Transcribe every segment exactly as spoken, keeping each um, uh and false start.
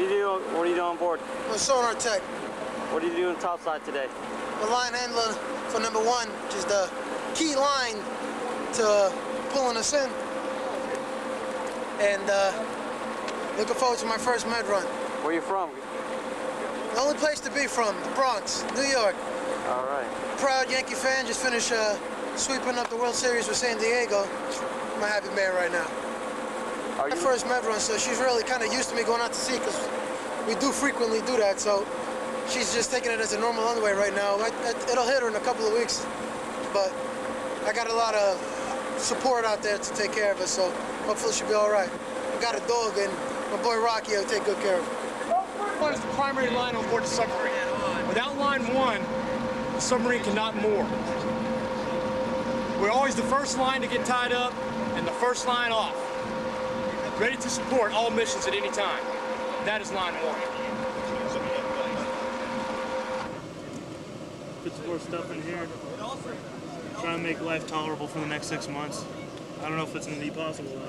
do you do? What do you do on board? I'm a sonar tech. What do you do on topside today? The line handler for number one, which is the key line to pulling us in. And uh, looking forward to my first med run. Where are you from? The only place to be from, the Bronx, New York. All right. Proud Yankee fan, just finished uh, sweeping up the World Series with San Diego. I'm a happy man right now. Are you? My first med run, so she's really kind of used to me going out to sea because we do frequently do that. So she's just taking it as a normal underway right now. I, I, it'll hit her in a couple of weeks, but I got a lot of support out there to take care of her, so hopefully she'll be all right. I got a dog, and my boy Rocky will take good care of her. One is the primary line on board the submarine. Without line one, the submarine cannot moor. We're always the first line to get tied up and the first line off. Ready to support all missions at any time. That is line one. Put some more stuff in here. Try and make life tolerable for the next six months. I don't know if it's going to be possible though.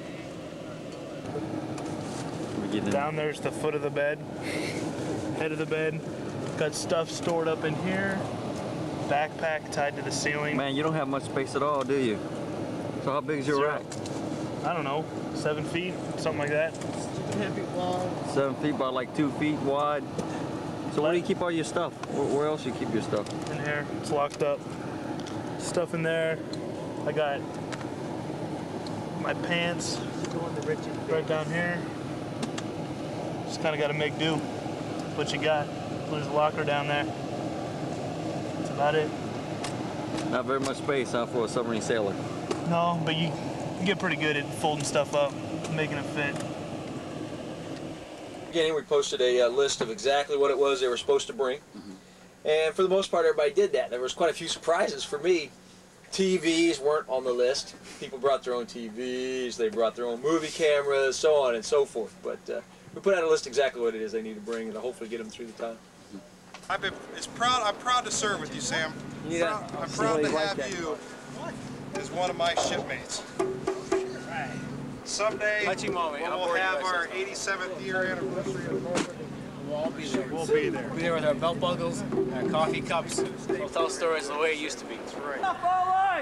Down there's the foot of the bed, head of the bed. Got stuff stored up in here. Backpack tied to the ceiling. Man, you don't have much space at all, do you? So how big is your Zero. rack? I don't know, seven feet, something like that. Seven feet by like two feet wide. So where do you keep all your stuff? Where, where else do you keep your stuff? In here, it's locked up. Stuff in there. I got my pants right down here. Just kind of got to make do. What you got? There's a locker down there. That's about it. Not very much space, huh, for a submarine sailor? No, but you can get pretty good at folding stuff up, making it fit. Beginning, we posted a uh, list of exactly what it was they were supposed to bring. Mm-hmm. And for the most part, everybody did that. There was quite a few surprises for me. T Vs weren't on the list. People brought their own T Vs, they brought their own movie cameras, so on and so forth. But uh, we put out a list exactly what it is they need to bring, and to hopefully get them through the time. I've been, it's proud, I'm proud to serve with you, Sam. Yeah. Proud, I'm proud to have you as one of my shipmates. Someday Touchy moment. when we'll have our eighty-seventh year anniversary of the program, We'll all be there. we'll be there. We'll be there with our belt buckles and our coffee cups. We'll tell stories the way it used to be. That's right.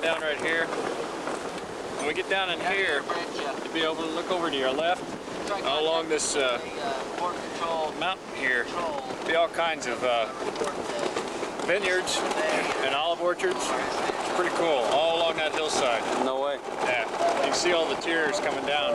down right here. When we get down in here, you'll be able to look over to your left. All along this uh, mountain here, be all kinds of uh, vineyards and olive orchards. It's pretty cool, all along that hillside. No way. Yeah, you can see all the tiers coming down.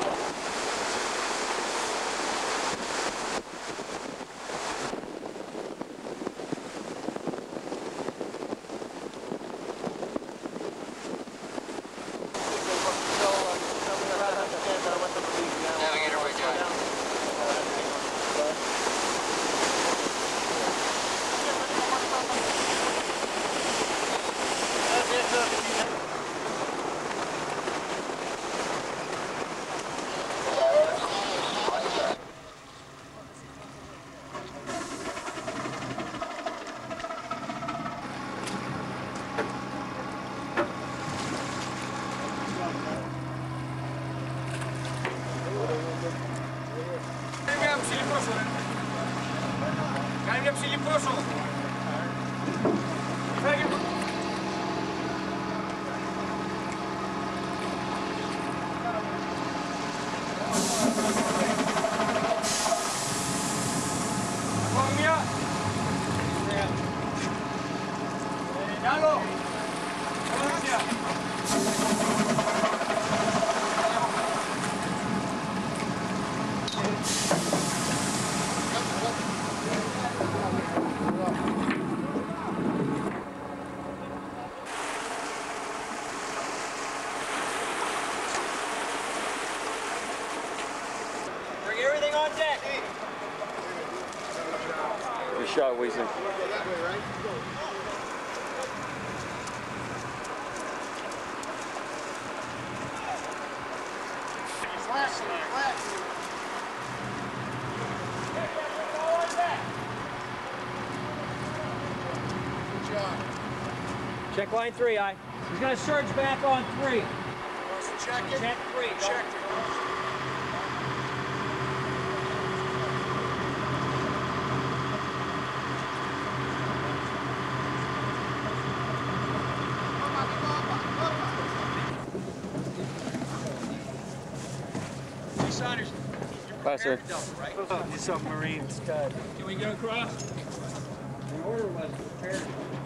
Good shot, Weasley. Check line three, I. He's gonna surge back on three. Check it. Check three. Check it. Bye, sir. The submarine stud. Can we go across? The order was prepared.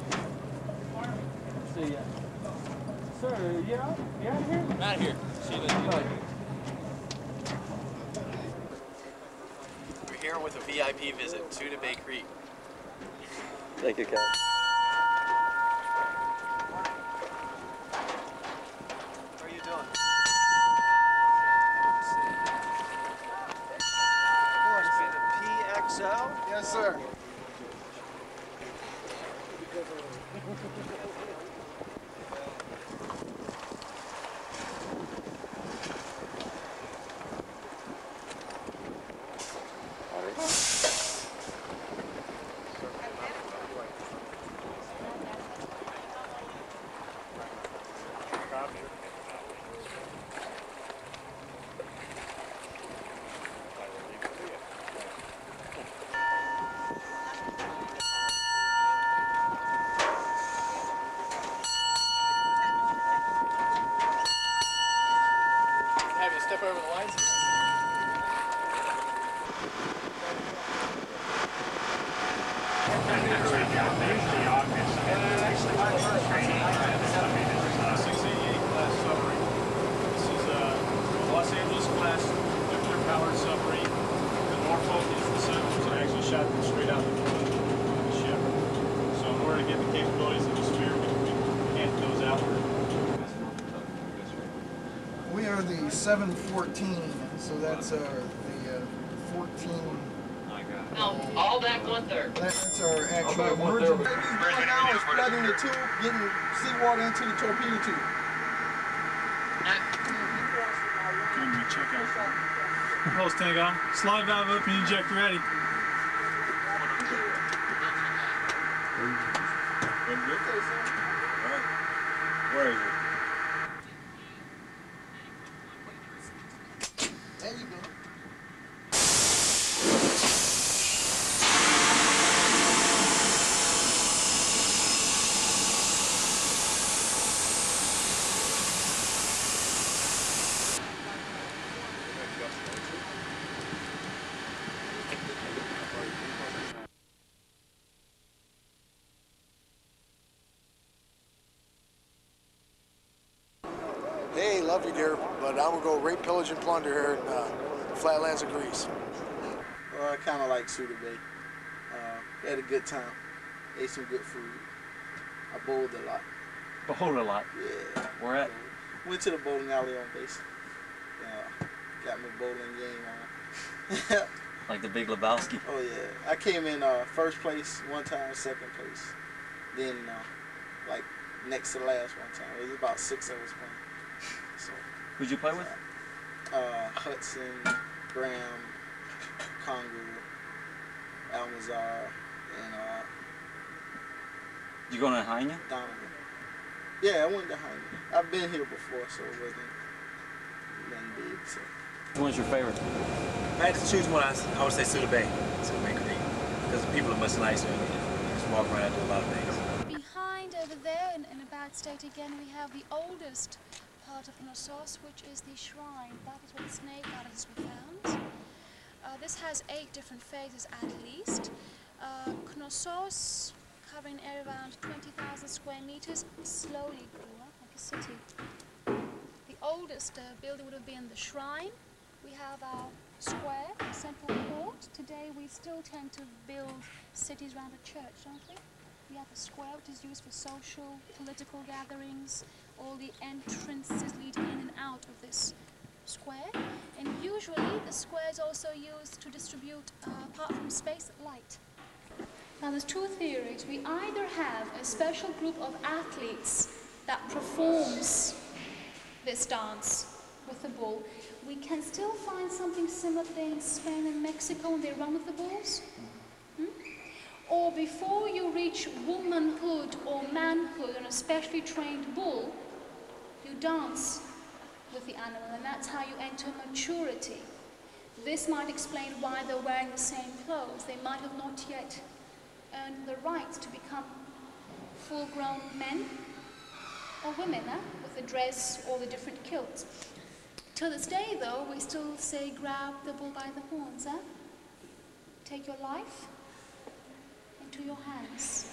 See ya. Sir, you out? You out of here? I'm out of here. See you later. We're here with a V I P visit to the Bay Creek. Thank you, Cal. How are you doing? P X L? Yes, sir. Have you step over the lines? six eighty-eight class submarine. This is a Los Angeles class nuclear powered submarine. The Norfolk is the sun was actually shot straight out the ship. So in order to get the capabilities of the Spear, we, we can't those outward. We are the seven fourteen, so that's our the uh, fourteen. No, all back one third. That's our actual emergency. Right now is plugging the tube, getting seawater into the torpedo tube. Can we check out? Hose tank on. Slide valve up and ejector ready. Where is it? There you go. love you, dear, but I'm gonna go rape, pillage, and plunder here in uh, Flatlands of Greece. Well, I kind of like Souda Bay. Uh, had a good time. Ate some good food. I bowled a lot. Bowled a lot? Yeah. Where at? Went to the bowling alley on base. Uh, got my bowling game on. Like the Big Lebowski? Oh yeah. I came in uh, first place one time, second place. Then uh, like next to last one time. It was about six of us playing. So, who'd you play with? Uh, Hudson, Graham, Congo, Almazar, and uh, you going to Hainia? Donovan. Yeah, I went to Hainia. I've been here before, so it wasn't nothing big. So. Which one's your favorite? If I had to choose one, I, I would say Souda Bay. Souda Bay Creek. Because the people are much nicer and you just walk around and do a lot of things. Behind over there, in, in a bad state again, we have the oldest part of Knossos, which is the shrine. That is where the snake goddess was found. Uh, this has eight different phases at least. Uh, Knossos, covering area around twenty thousand square meters, slowly grew up like a city. The oldest uh, building would have been the shrine. We have our square, central court. Today we still tend to build cities around a church, don't we? We have a square which is used for social, political gatherings. All the entrances lead in and out of this square. And usually the square is also used to distribute, uh, apart from space, light. Now there's two theories. We either have a special group of athletes that performs this dance with the bull. We can still find something similar in Spain and Mexico when they run with the bulls. Hmm? Or before you reach womanhood or manhood on a specially trained bull, you dance with the animal, and that's how you enter maturity. This might explain why they're wearing the same clothes. They might have not yet earned the right to become full-grown men or women, eh? With the dress or the different kilts. Till this day, though, we still say grab the bull by the horns, eh? Take your life into your hands.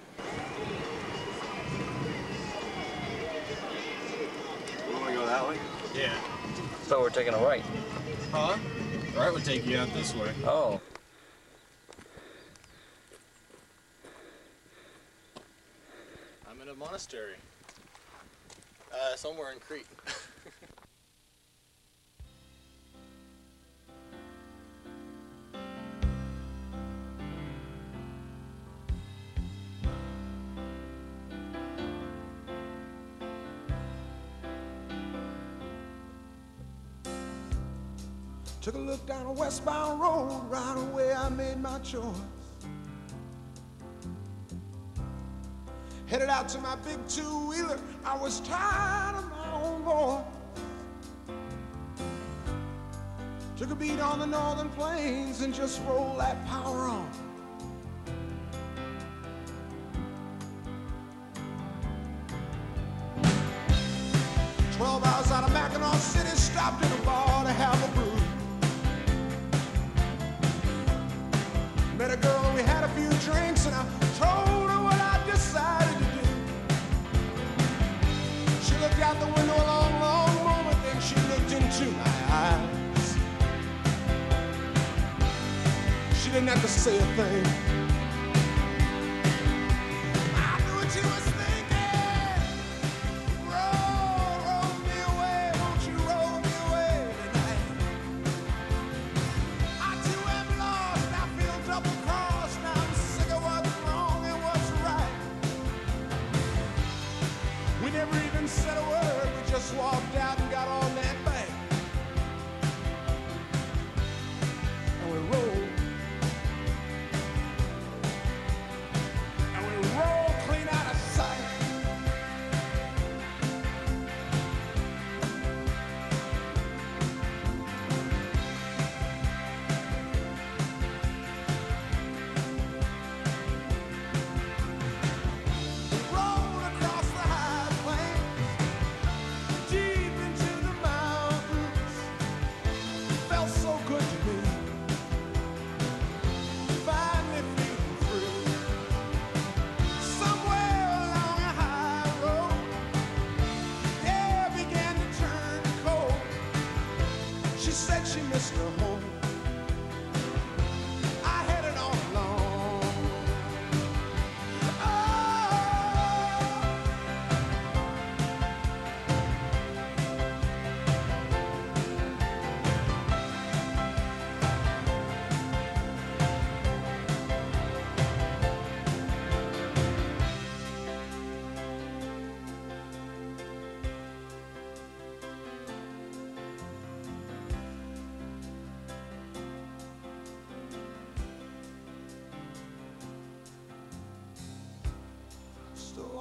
We want to go that way? Yeah. So we're taking a right. Huh? Right would take you out this way. Oh. I'm in a monastery. Uh, somewhere in Crete. Took a look down a westbound road, right away I made my choice. Headed out to my big two-wheeler, I was tired of my own voice. Took a beat on the northern plains and just rolled that power on. Twelve hours out of Mackinac City, stopped in a bar to have a brew. Met a girl and we had a few drinks, and I told her what I decided to do. She looked out the window a long, long moment, then she looked into my eyes. She didn't have to say a thing. I knew what she was thinking. Roll, roll me away, won't you roll me away tonight? I too am lost, I feel double-crossed, now I'm sick of what's wrong and what's right. We never even said a word, we just walked out and got on that bank. And we rolled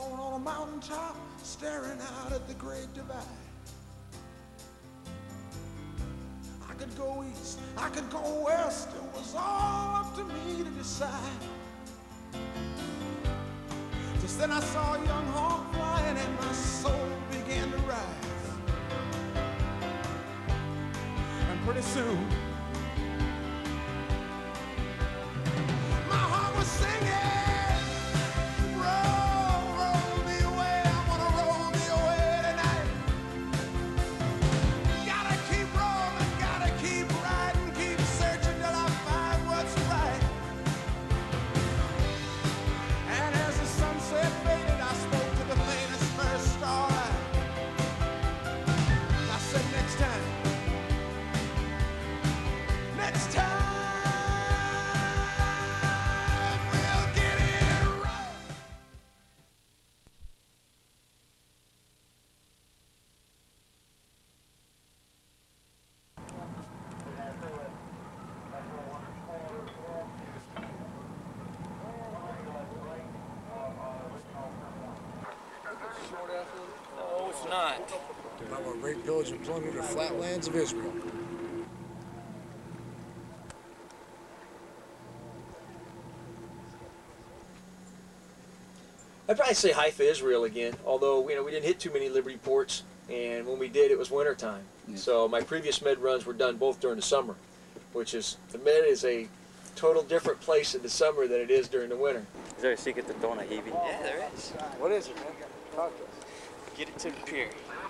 alone on a mountaintop, staring out at the Great Divide. I could go east, I could go west, it was all up to me to decide. Just then I saw a young hawk flying and my soul began to rise. And pretty soon, my heart was singing, roll, roll me away, I wanna roll me away tonight. Gotta keep rolling, gotta keep riding, keep searching till I find what's right. And as the sunset faded, I spoke to the faintest first starlight. I said, next time, next time. No, it's not. I want to rape, pillage, and plunder the flatlands of Israel. I'd probably say Haifa, Israel again, although you know we didn't hit too many Liberty ports, and when we did, it was wintertime. Yeah. So my previous med runs were done both during the summer, which is, the med is a total different place in the summer than it is during the winter. Is there a secret to Dona Hebe? Yeah, there is. What is it, man? Talk to us. Get it to the pier.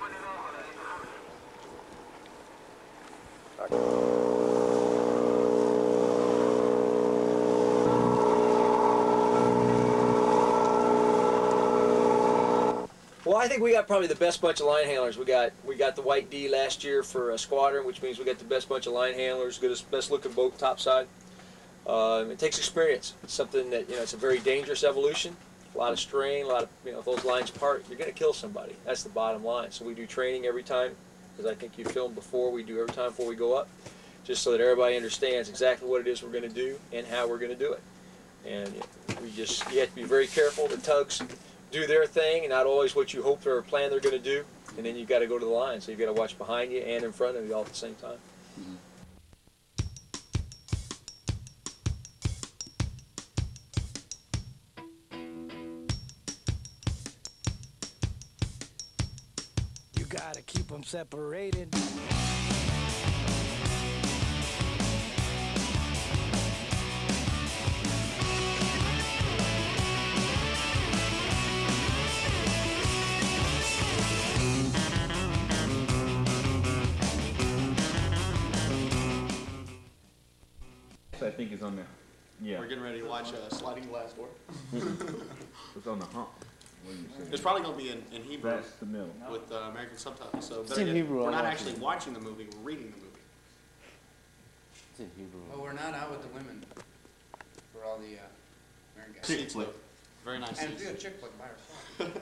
Well, I think we got probably the best bunch of line handlers. We got we got the White D last year for a squadron, which means we got the best bunch of line handlers, good, best looking boat topside. Uh, it takes experience. It's something that, you know, it's a very dangerous evolution. A lot of strain, a lot of, you know, if those lines part, you're going to kill somebody. That's the bottom line. So we do training every time, because I think you filmed before, we do every time before we go up, just so that everybody understands exactly what it is we're going to do and how we're going to do it. And you know, we just, you have to be very careful. The tugs do their thing and not always what you hope or plan they're going to do. And then you've got to go to the line. So you've got to watch behind you and in front of you all at the same time. Mm-hmm. You gotta keep them separated. I think it's on there. Yeah. We're getting ready to watch a sliding glass door. It's on the hump. What are you saying? It's probably going to be in, in Hebrew. That's the middle. With uh, American subtitles. So It's better in yet, Hebrew, we're I not watch actually it. watching the movie, we're reading the movie. It's in Hebrew. Oh, we're not out with the women for all the uh, American guys. Seats, though. Very nice And seats. do a chick flick by herself.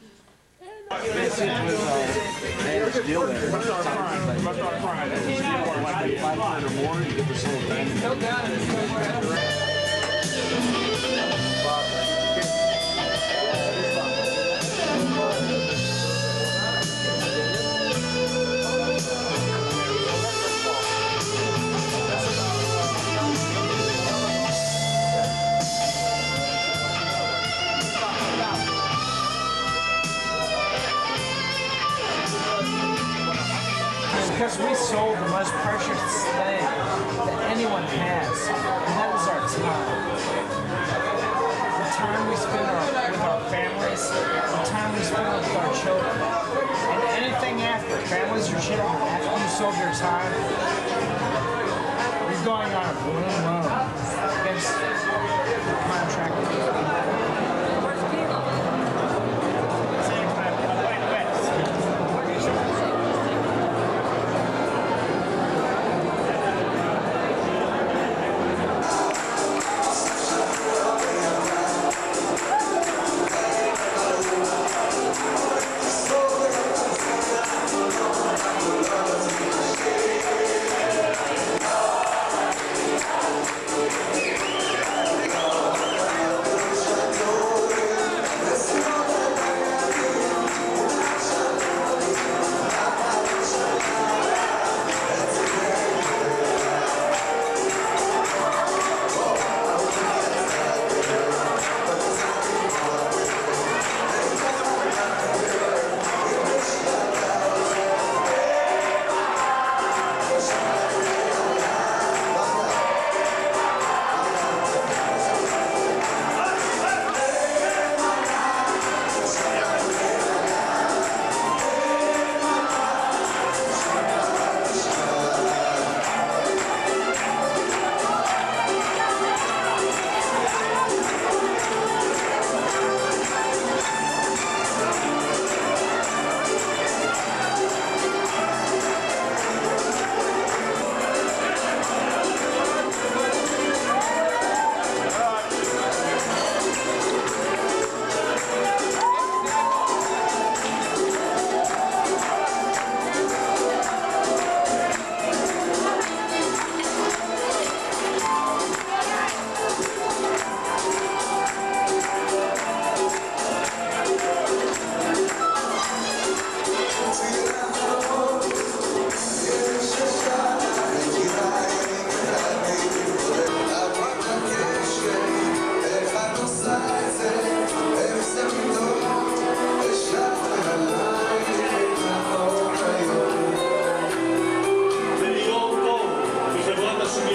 Because we sold the most precious thing that anyone has, and that is our time. The time we spend our, with our families, the time we spend with our children, and anything after, families or children, after you sold your time, you're going on a balloon loan against the contract.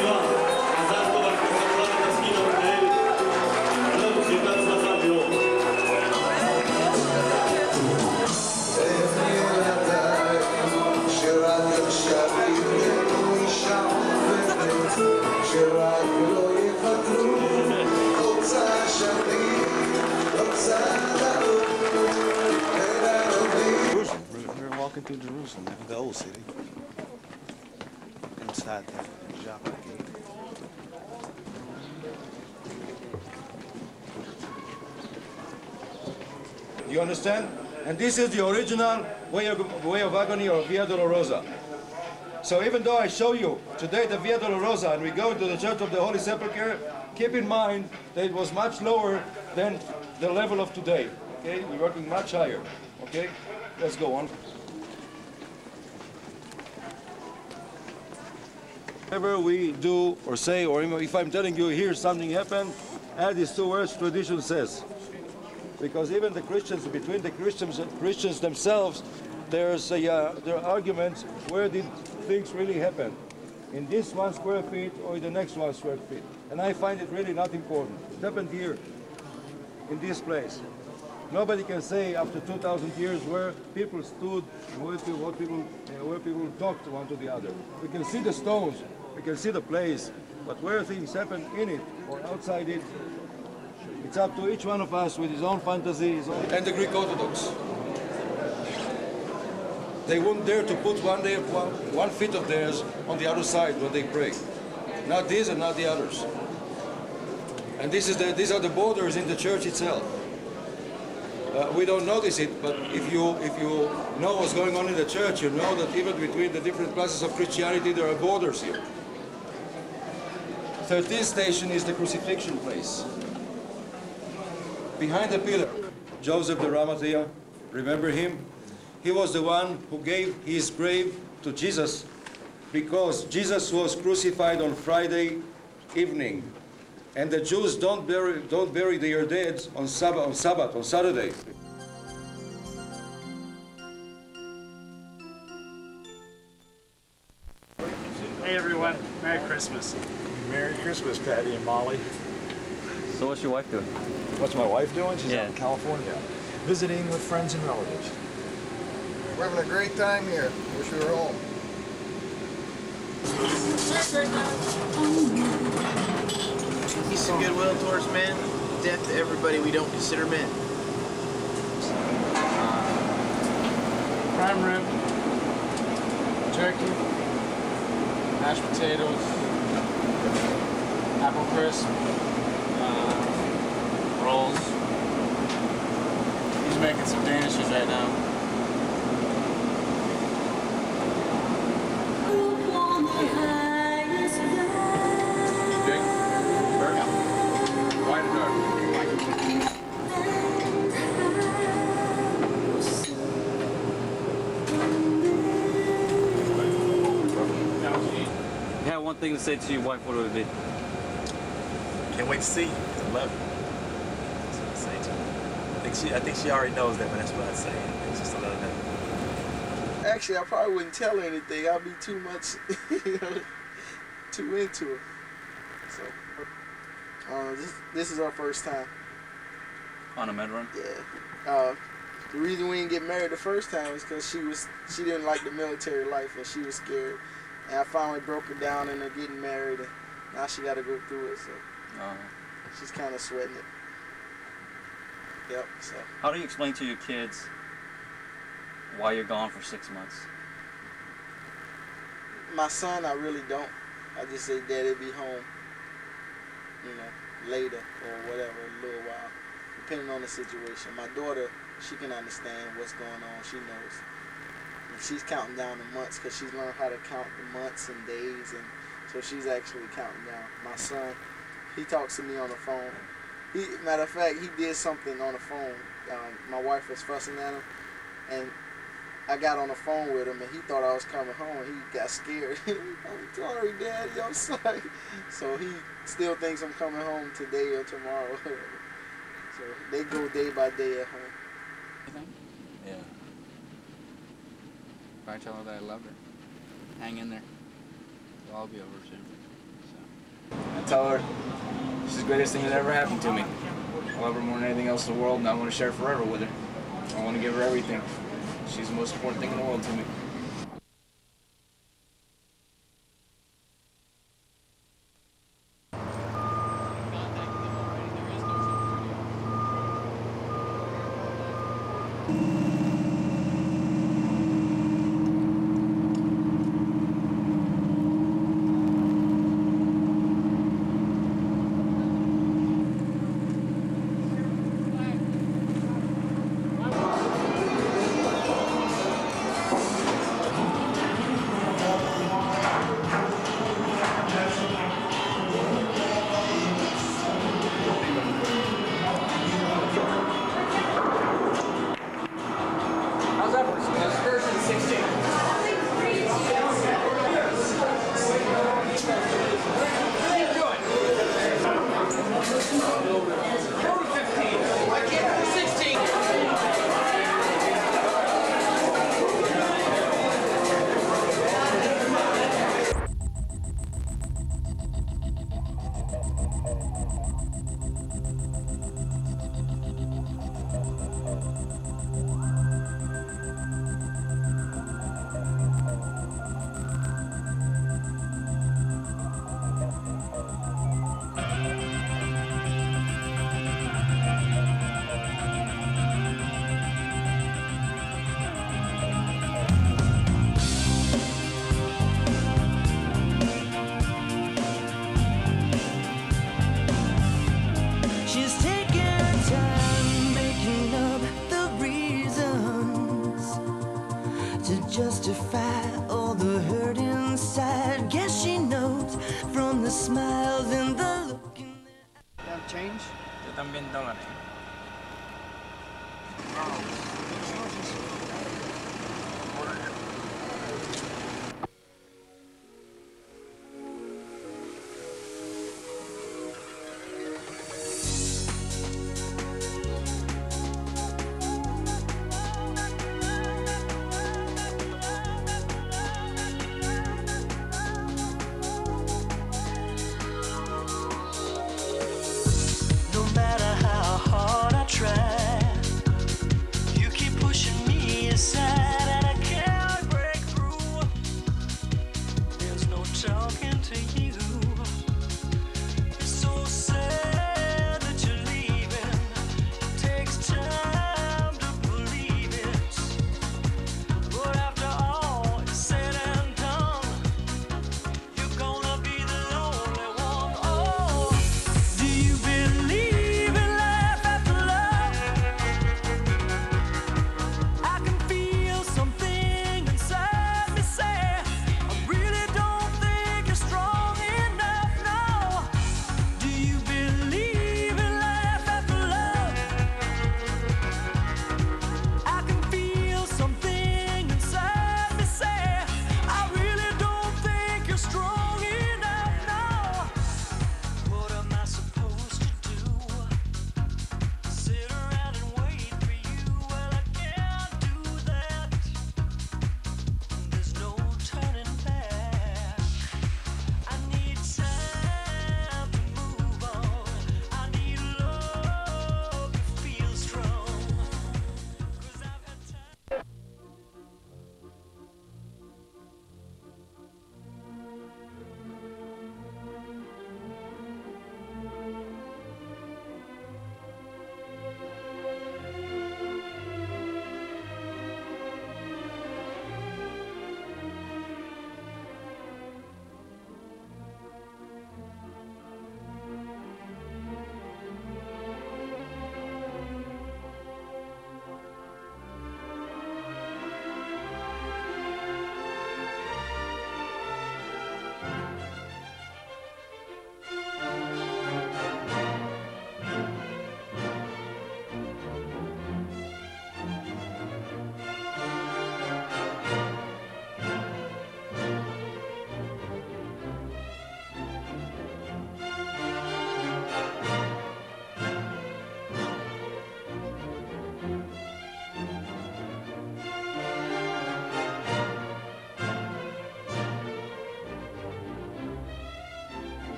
We're walking through Jerusalem, the old city. Inside that Joppa gate. You understand? And this is the original way of, way of agony or Via Dolorosa. So even though I show you today the Via Dolorosa and we go to the Church of the Holy Sepulchre, keep in mind that it was much lower than the level of today. Okay, we're working much higher. Okay, let's go on. Whatever we do or say, or if I'm telling you here something happened, add these two words, tradition says. Because even the Christians, between the Christians Christians themselves, there's a, uh, there are arguments, where did things really happen? In this one square feet or in the next one square feet? And I find it really not important. It happened here, in this place. Nobody can say after two thousand years where people stood, where people, what people, uh, where people talked one to the other. We can see the stones, we can see the place, but where things happen in it or outside it, it's up to each one of us with his own fantasy. His own... And the Greek Orthodox. They wouldn't dare to put one, day, one, one foot of theirs on the other side when they pray. Not these and not the others. And this is the, these are the borders in the church itself. Uh, we don't notice it, but if you, if you know what's going on in the church, you know that even between the different classes of Christianity, there are borders here. thirteenth station is the crucifixion place. Behind the pillar, Joseph the Arimathea, remember him? He was the one who gave his grave to Jesus because Jesus was crucified on Friday evening. And the Jews don't bury, don't bury their dead on Sabbath, on Sabbath, on Saturday. Hey everyone, Merry Christmas. Merry Christmas, Patty and Molly. So what's your wife doing? What's my wife doing? She's Yeah. out in California, visiting with friends and relatives. We're having a great time here. Wish we were home. Peace and goodwill towards men, death to everybody we don't consider men. Prime rib, turkey, mashed potatoes, apple crisp, uh, rolls. He's making some danishes right now. One thing to say to your wife, what would it be? Can't wait to see you. I love you. That's what I'd say to her. I think she, I think she already knows that, but that's what I'd say. It's just a little bit. Actually, I probably wouldn't tell her anything. I'd be too much, you know, too into it. So, uh, this, this is our first time. On a med run? Yeah. Uh, the reason we didn't get married the first time is because she was she didn't like the military life and she was scared. And I finally broke her down into getting married, and now she got to go through it, so uh-huh. she's kind of sweating it. Yep, so. How do you explain to your kids why you're gone for six months? My son, I really don't. I just say, Daddy, be home, you know, later or whatever, a little while, depending on the situation. My daughter, she can understand what's going on. She knows. She's counting down the months because she's learned how to count the months and days, and so she's actually counting down. My son, he talks to me on the phone. He, matter of fact, he did something on the phone. Um, my wife was fussing at him, and I got on the phone with him, and he thought I was coming home. He got scared. I'm sorry, Daddy, I'm sorry. So he still thinks I'm coming home today or tomorrow. So they go day by day at home. Yeah. If I tell her that I love her, hang in there. It'll all be over soon. So. tell her she's the greatest thing that ever happened to me. I love her more than anything else in the world, and I want to share it forever with her. I want to give her everything. She's the most important thing in the world to me. Justify all the hurt inside. Guess she knows from the smiles and the look in their eyes. Change? Yo también dólares. You keep pushing me aside.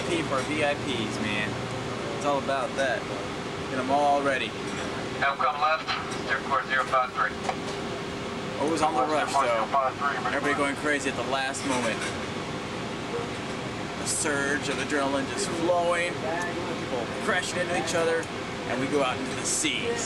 P for our V I Ps, man. It's all about that. Get them all ready. Come left, zero four zero five three. Always on the rush, though. Everybody going crazy at the last moment. A surge of adrenaline just flowing, people crashing into each other, and we go out into the seas.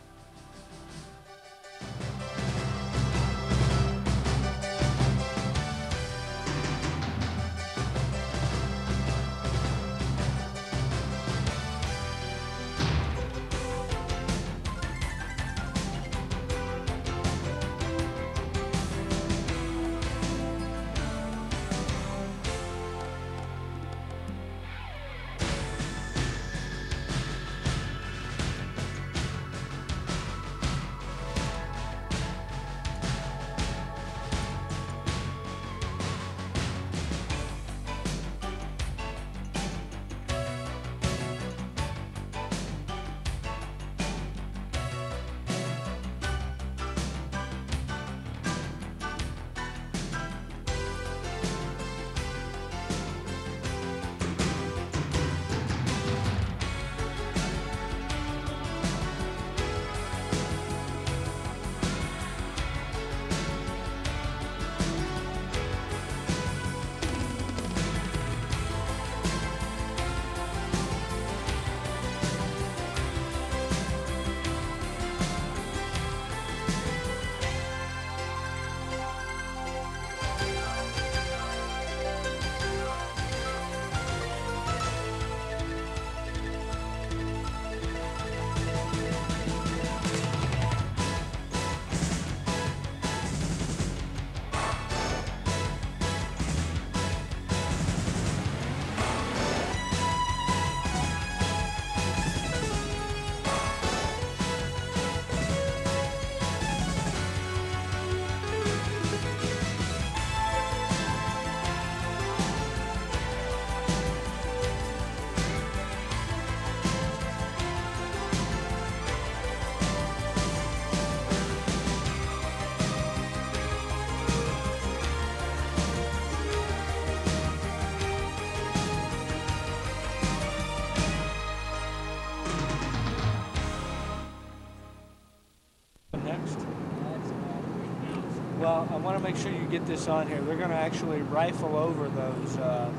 Well, I want to make sure you get this on here. They're going to actually rifle over those uh,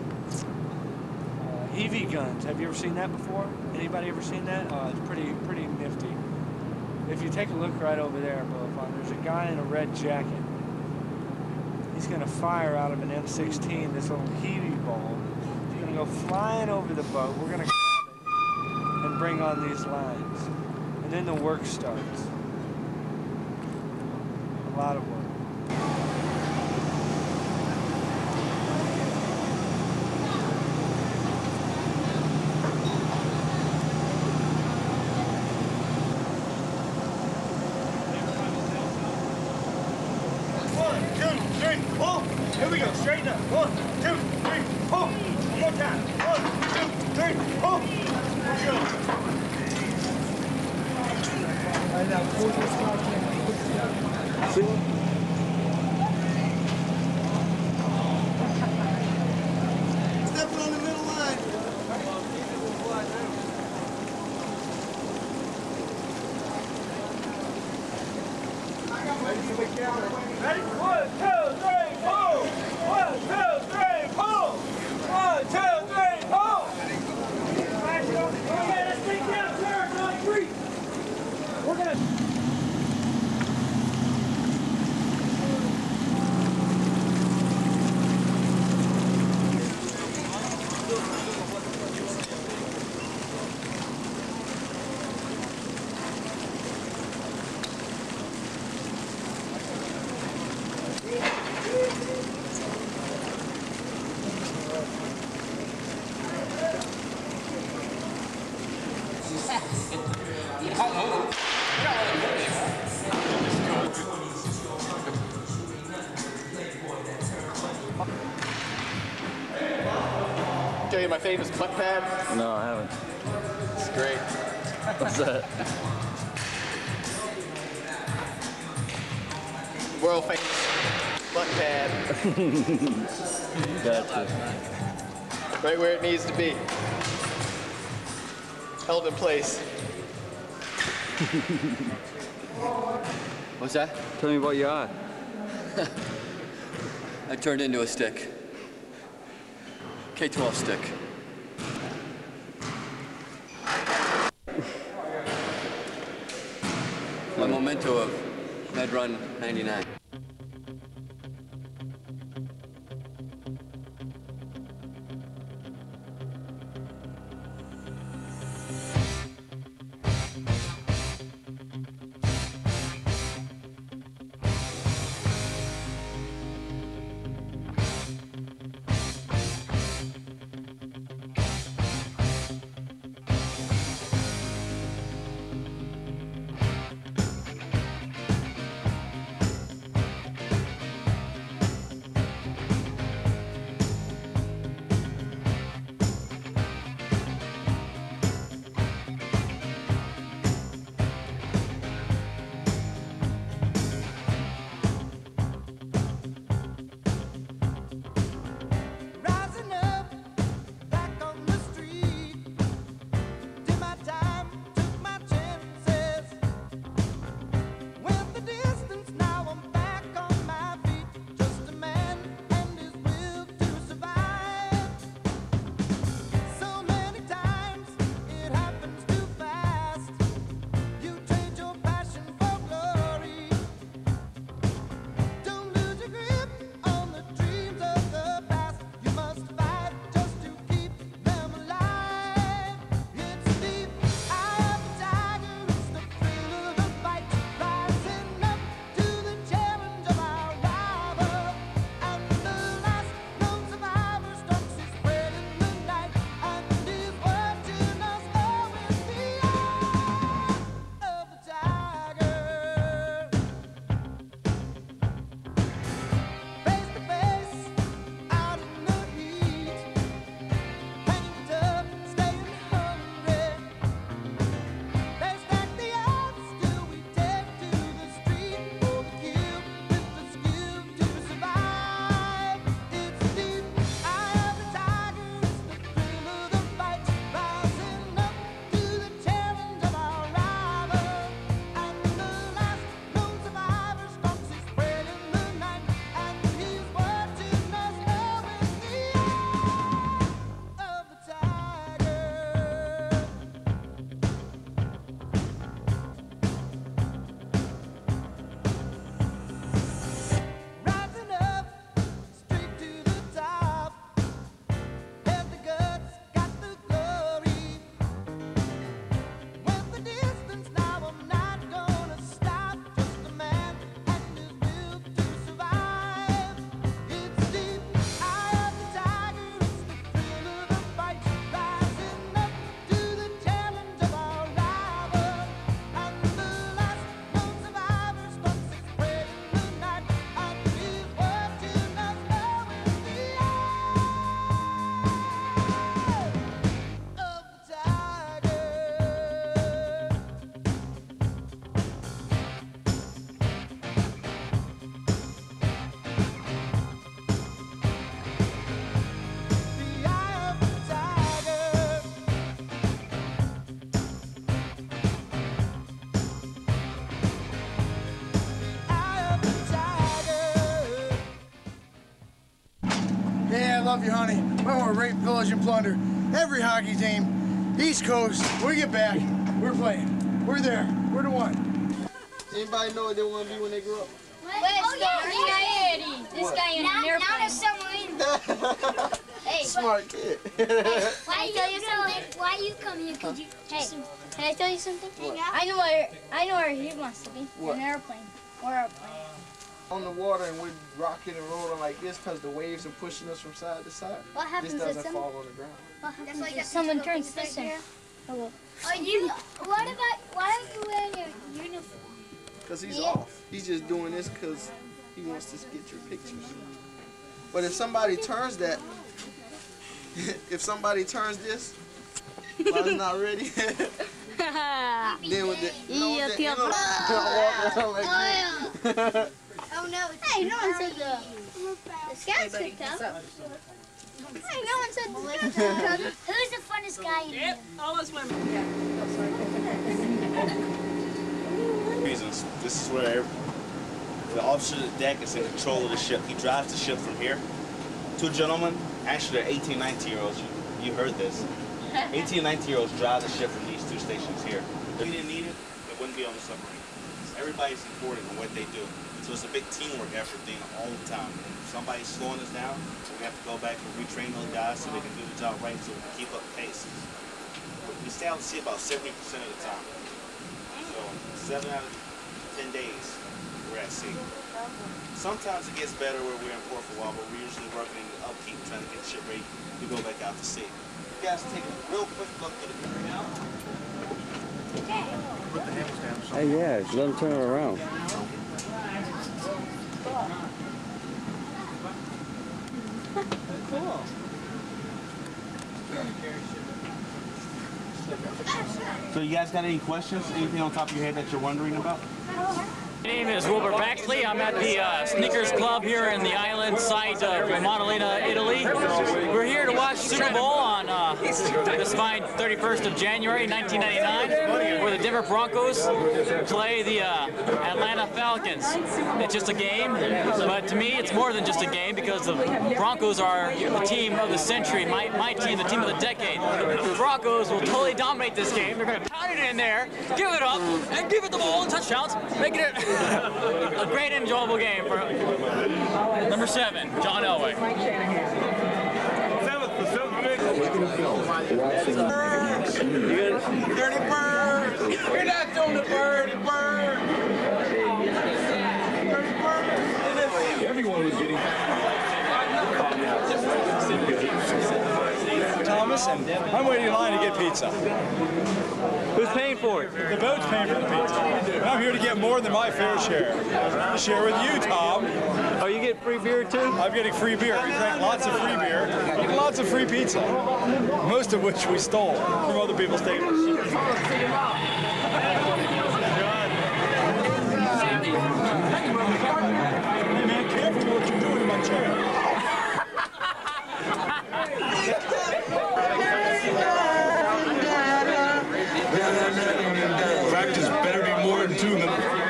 uh, E V guns. Have you ever seen that before? Anybody ever seen that? Uh, it's pretty, pretty nifty. If you take a look right over there, Boafon, there's a guy in a red jacket. He's going to fire out of an M sixteen, this little Heavy ball. He's going to go flying over the boat. We're going to grab it and bring on these lines. And then the work starts. A lot of work. Here we go, straighten up. One, two, three, pull. One more time. One, two, three, pull. Here we go. Stepping on the middle line. Ready? One, two, three, pull! One, two, three, pull! One, two, three, pull! Okay, let's take down turns on three. We're gonna... Tell you my famous butt pad? No, I haven't. It's great. What's that? World famous butt pad. Gotcha. right where it needs to be. Held in place. What's that? Tell me about your eye. I turned into a stick. K twelve stick. My memento of Med Run ninety-nine. I love you, honey. When we're rape, pillage, and plunder, every hockey team, East Coast, we get back, we're playing. We're there. We're the one. Anybody know what they want to be when they grow up? Oh, yeah, Eddie. This What? guy in Now- an airplane. now Now there's someone. Hey, Smart kid. Why you tell you something? Why you come here? Could you? Hey, can I tell you something? What? I know where I know where he wants to be. What? An airplane or a plane. On the water and we're rocking and rolling like this because the waves are pushing us from side to side. What happens This if doesn't someone- fall on the ground. What happens if someone turns this in? Hello. Oh, you. What about? Why are you wearing your uniform? Because he's Yeah. off. He's just doing this because he wants to get your pictures. But if somebody turns that, if somebody turns this, while it's not ready, then with the, you know, Yeah, that, you know, yeah. walk around like this. Oh no! Hey, no one said the the scouts kicked out. Hey, no one said Melissa. Who's the funnest guy in here? All us women. Reasons. This is where the officer of the deck is in control of the ship. He drives the ship from here. Two gentlemen, actually they're eighteen, nineteen year olds. You, you heard this. eighteen, nineteen year olds drive the ship from these two stations here. If we didn't need it, it wouldn't be on the submarine. Everybody's important in what they do. So it's a big teamwork effort thing all the time. If somebody's slowing us down, we have to go back and retrain those guys so they can do the job right so we can keep up pace. We stay out to sea about seventy percent of the time. So seven out of ten days, we're at sea. Sometimes it gets better where we're in port for a while, but we're usually working in the upkeep, trying to get the ship ready to go back out to sea. You guys take a real quick look at it now. Put the handles down. Hey, yeah, let them turn it around. Cool. So you guys got any questions? Anything on top of your head that you're wondering about? My name is Wilbur Baxley. I'm at the uh, Sneakers Club here in the island site of Montalina, Italy. We're here to watch Super Bowl on uh, this fine thirty-first of January, nineteen ninety-nine, where the Denver Broncos play the uh, Atlanta Falcons. It's just a game, but to me it's more than just a game because the Broncos are the team of the century, my, my team, the team of the decade. The Broncos will totally dominate this game. They're going to pound it in there, give it up, and give it the ball and touchdowns, making it a great, enjoyable game for number seven, John Elway. Seventh, the seventh pick. Dirty bird! You're not doing the birdie bird! Everyone was getting Thomas, and I'm waiting in line to get pizza. Who's paying for it? The boat's paying for the pizza. And I'm here to get more than my fair share. To share with you, Tom. Oh, you get free beer too? I'm getting free beer. We drank lots of free beer and lots of free pizza. Most of which we stole from other people's tables. Hey man, careful what you're doing in my chair. Practice better be more in tune than.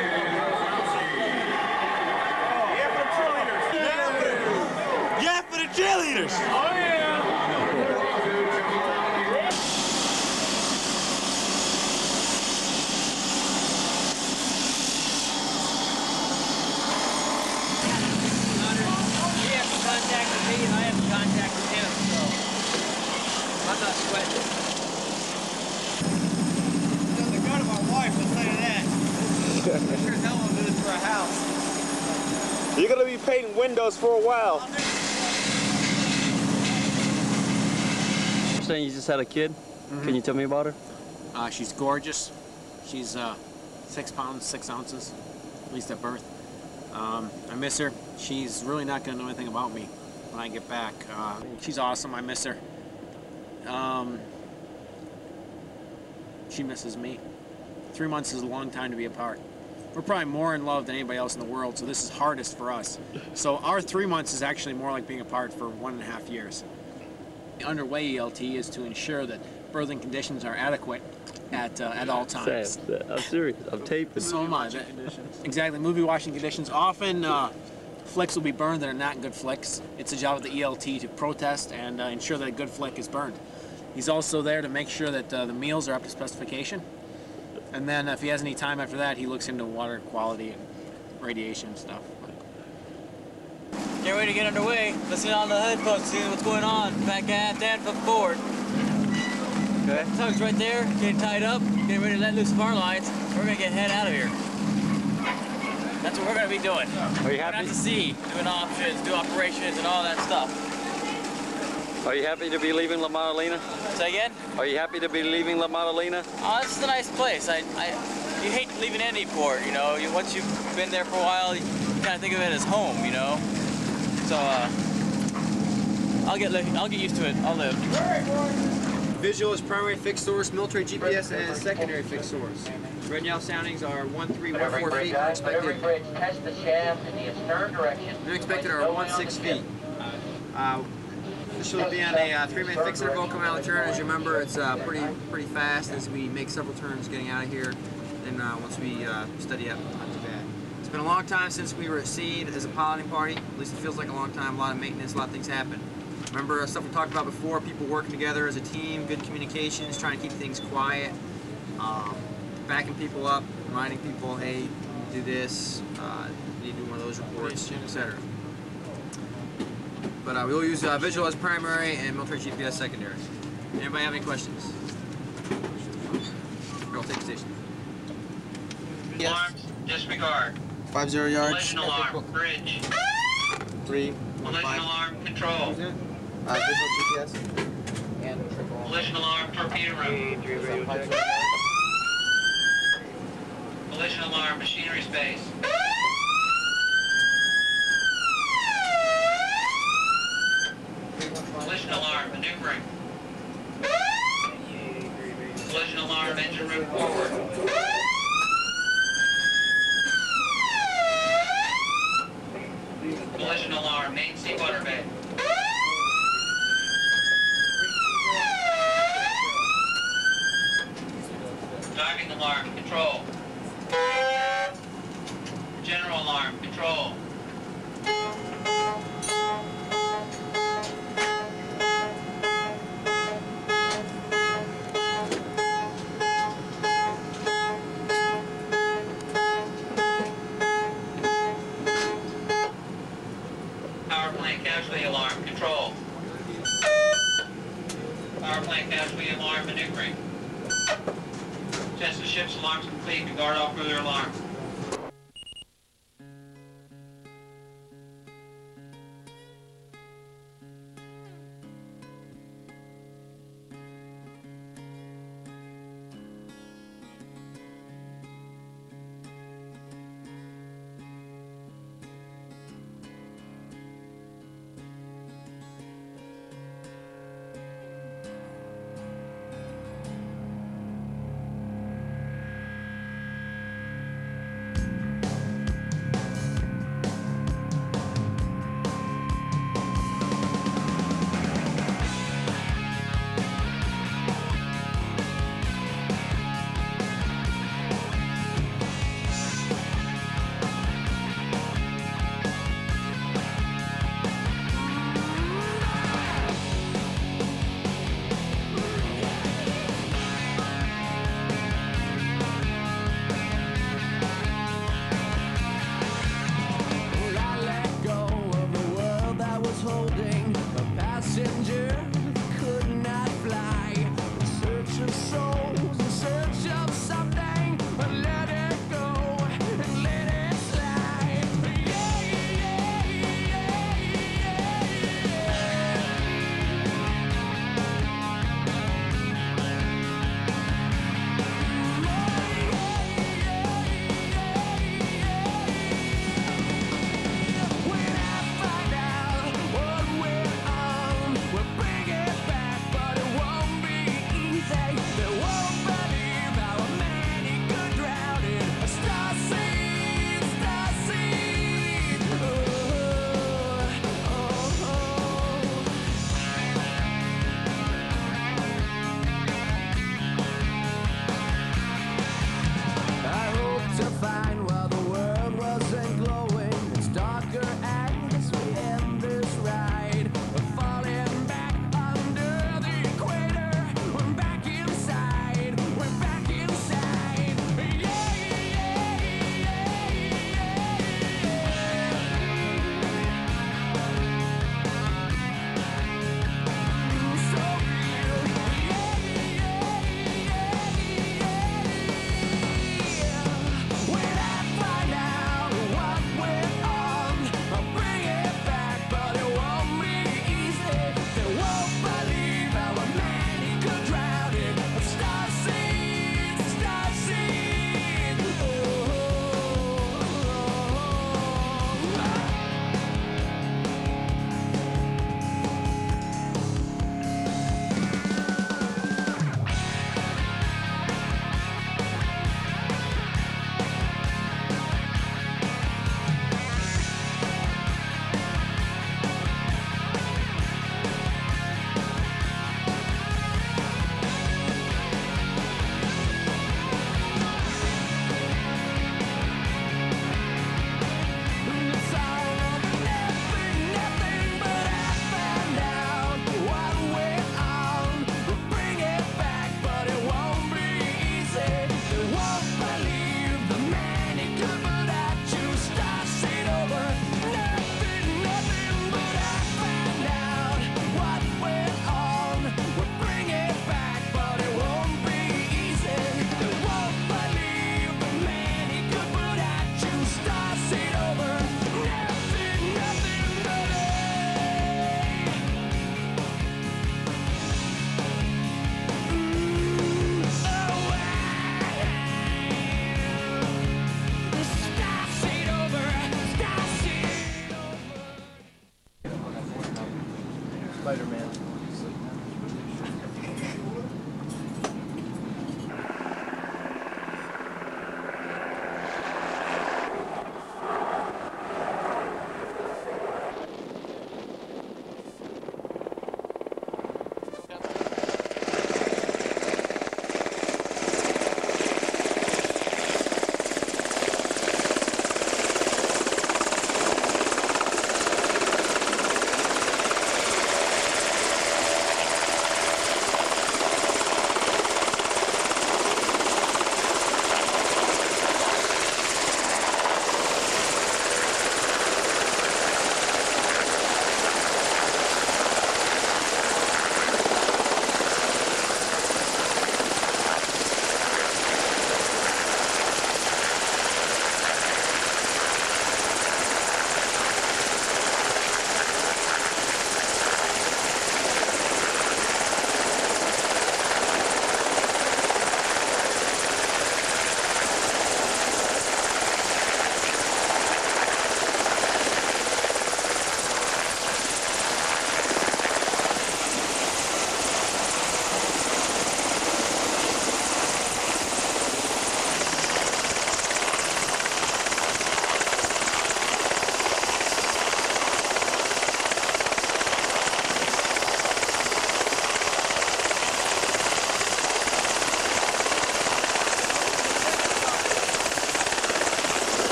Yeah, for the cheerleaders! Oh yeah! He has to contact with me and I have to contact with him, so I'm not sweating. Doesn't go to my wife, I'll tell you that. I sure as hell won't do this for a house. You're gonna be painting windows for a while. You're saying you just had a kid? Mm-hmm. Can you tell me about her? Uh, she's gorgeous. She's uh, six pounds, six ounces, at least at birth. Um, I miss her. She's really not going to know anything about me when I get back. Uh, she's awesome. I miss her. Um, she misses me. Three months is a long time to be apart. We're probably more in love than anybody else in the world, so this is hardest for us. So our three months is actually more like being apart for one and a half years. The underway E L T is to ensure that birthing conditions are adequate at uh, at all times. Sam, I'm serious. I'm taping. So am I. Exactly. Movie watching conditions. Often uh, flicks will be burned that are not good flicks. It's the job of the E L T to protest and uh, ensure that a good flick is burned. He's also there to make sure that uh, the meals are up to specification. And then if he has any time after that, he looks into water quality and radiation and stuff. Get ready to get underway. Listen on the headphones, see what's going on. Back aft and foot forward. Okay. Tug's right there, getting tied up, getting ready to let loose of our lines. We're gonna get head out of here. That's what we're gonna be doing. Are you happy? Out to sea, doing options, do operations, and all that stuff. Are you happy to be leaving La Madalena? Say again? Are you happy to be leaving La Madalena? Oh, this is a nice place. I, I, you hate leaving any port, you know. You, once you've been there for a while, you kind of think of it as home, you know. So uh, I'll get I'll get used to it. I'll live. Visual is primary fixed source, military G P S is secondary fixed source. Red now soundings are one three one four feet. Unexpected. Test the shaft in the stern direction. Unexpected are one six feet. Uh, This will be on a uh, three-man fixed interval coming out of the turn. As you remember, it's uh, pretty pretty fast as we make several turns getting out of here. Then uh, once we uh, steady up, not too bad. It's been a long time since we were at Seed as a piloting party. At least it feels like a long time. A lot of maintenance, a lot of things happen. Remember uh, stuff we talked about before, people working together as a team, good communications, trying to keep things quiet, um, backing people up, reminding people, hey, do this, uh, you need to do one of those reports, et cetera. But uh, we will use uh, visual as primary and military G P S secondary. Anybody have any questions? We'll take the station. Yes. Alarms, disregard. Five zero yards. Collision alarm, bridge. Three. Collision five. alarm, control. Uh, visual G P S. And Collision alarm, torpedo room. Collision alarm, machinery space. Collision alarm, maneuvering. Collision alarm, engine room forward. Collision alarm, main seawater bay. Diving alarm, control. General alarm, control. Power plant casualty alarm, control. Power plant casualty alarm, maneuvering. Test the ship's alarms complete to guard all further alarms.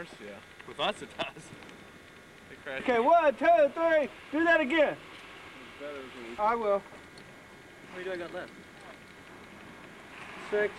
cars, yeah. With us, it does. They crash. Okay, one, two, three. Do that again. I will. What do I got left? Six.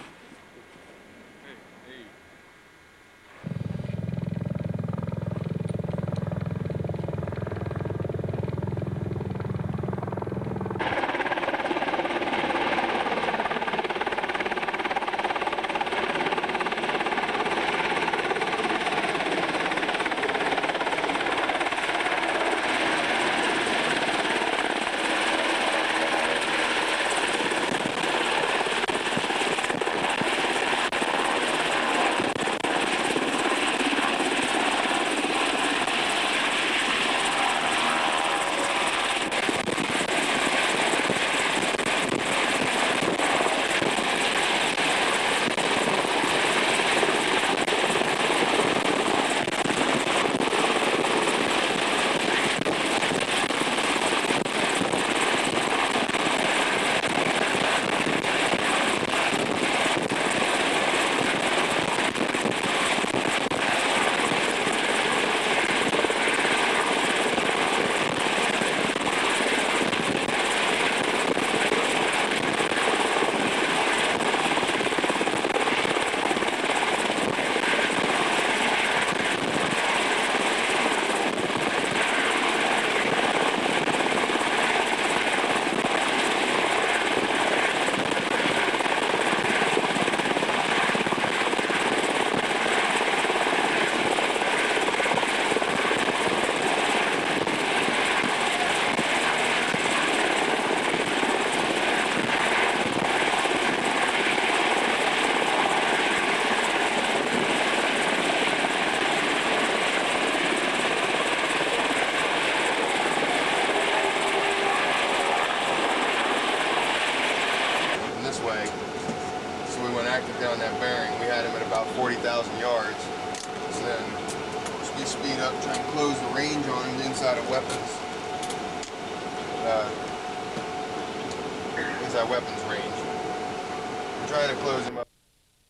Down that bearing, we had him at about forty thousand yards. So then we speed up, try and close the range on him inside of weapons. Uh, inside weapons range. We're trying to close him up.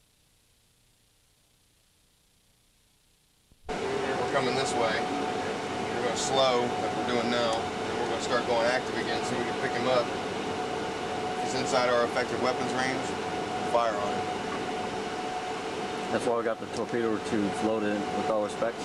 We're coming this way. We're going to slow, like we're doing now. And we're going to start going active again so we can pick him up. He's inside our effective weapons range. Fire on him. That's why we got the torpedo tubes loaded with all respects.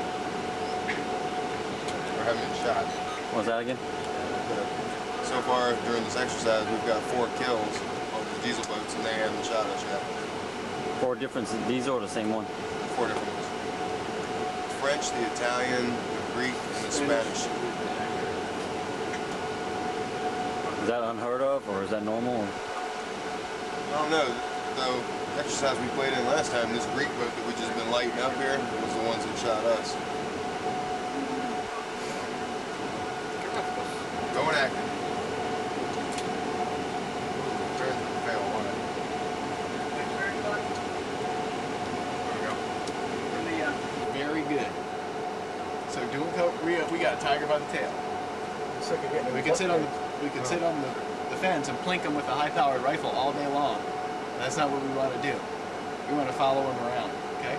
We're having been shot. What was that again? So far during this exercise, we've got four kills on the diesel boats, and they haven't shot us yet. Four different diesel or the same one? Four different ones. The French, the Italian, the Greek, and the Spanish. Is that unheard of, or is that normal? Or? I don't know. Though the exercise we played in last time, this Greek boat that we just been lighting up here was the ones that shot us. Going active. Turn the fail on it. Very good. So doing coke, we we got a tiger by the tail. And we could sit on the we could sit on the, the fence and plink them with a high-powered rifle all day long. That's not what we want to do. We want to follow them around. Okay.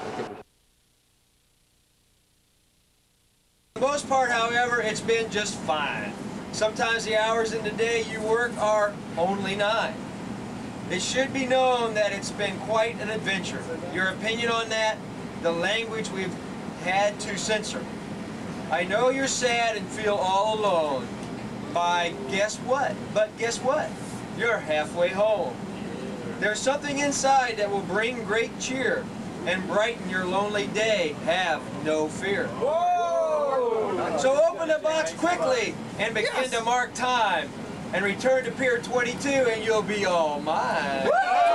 For the most part, however, it's been just fine. Sometimes the hours in the day you work are only nine. It should be known that it's been quite an adventure. Your opinion on that? The language we've had to censor. I know you're sad and feel all alone. By guess what? But guess what? You're halfway home. There's something inside that will bring great cheer and brighten your lonely day. Have no fear. Whoa! So open the box quickly and begin yes. to mark time. And return to Pier twenty-two and you'll be all mine.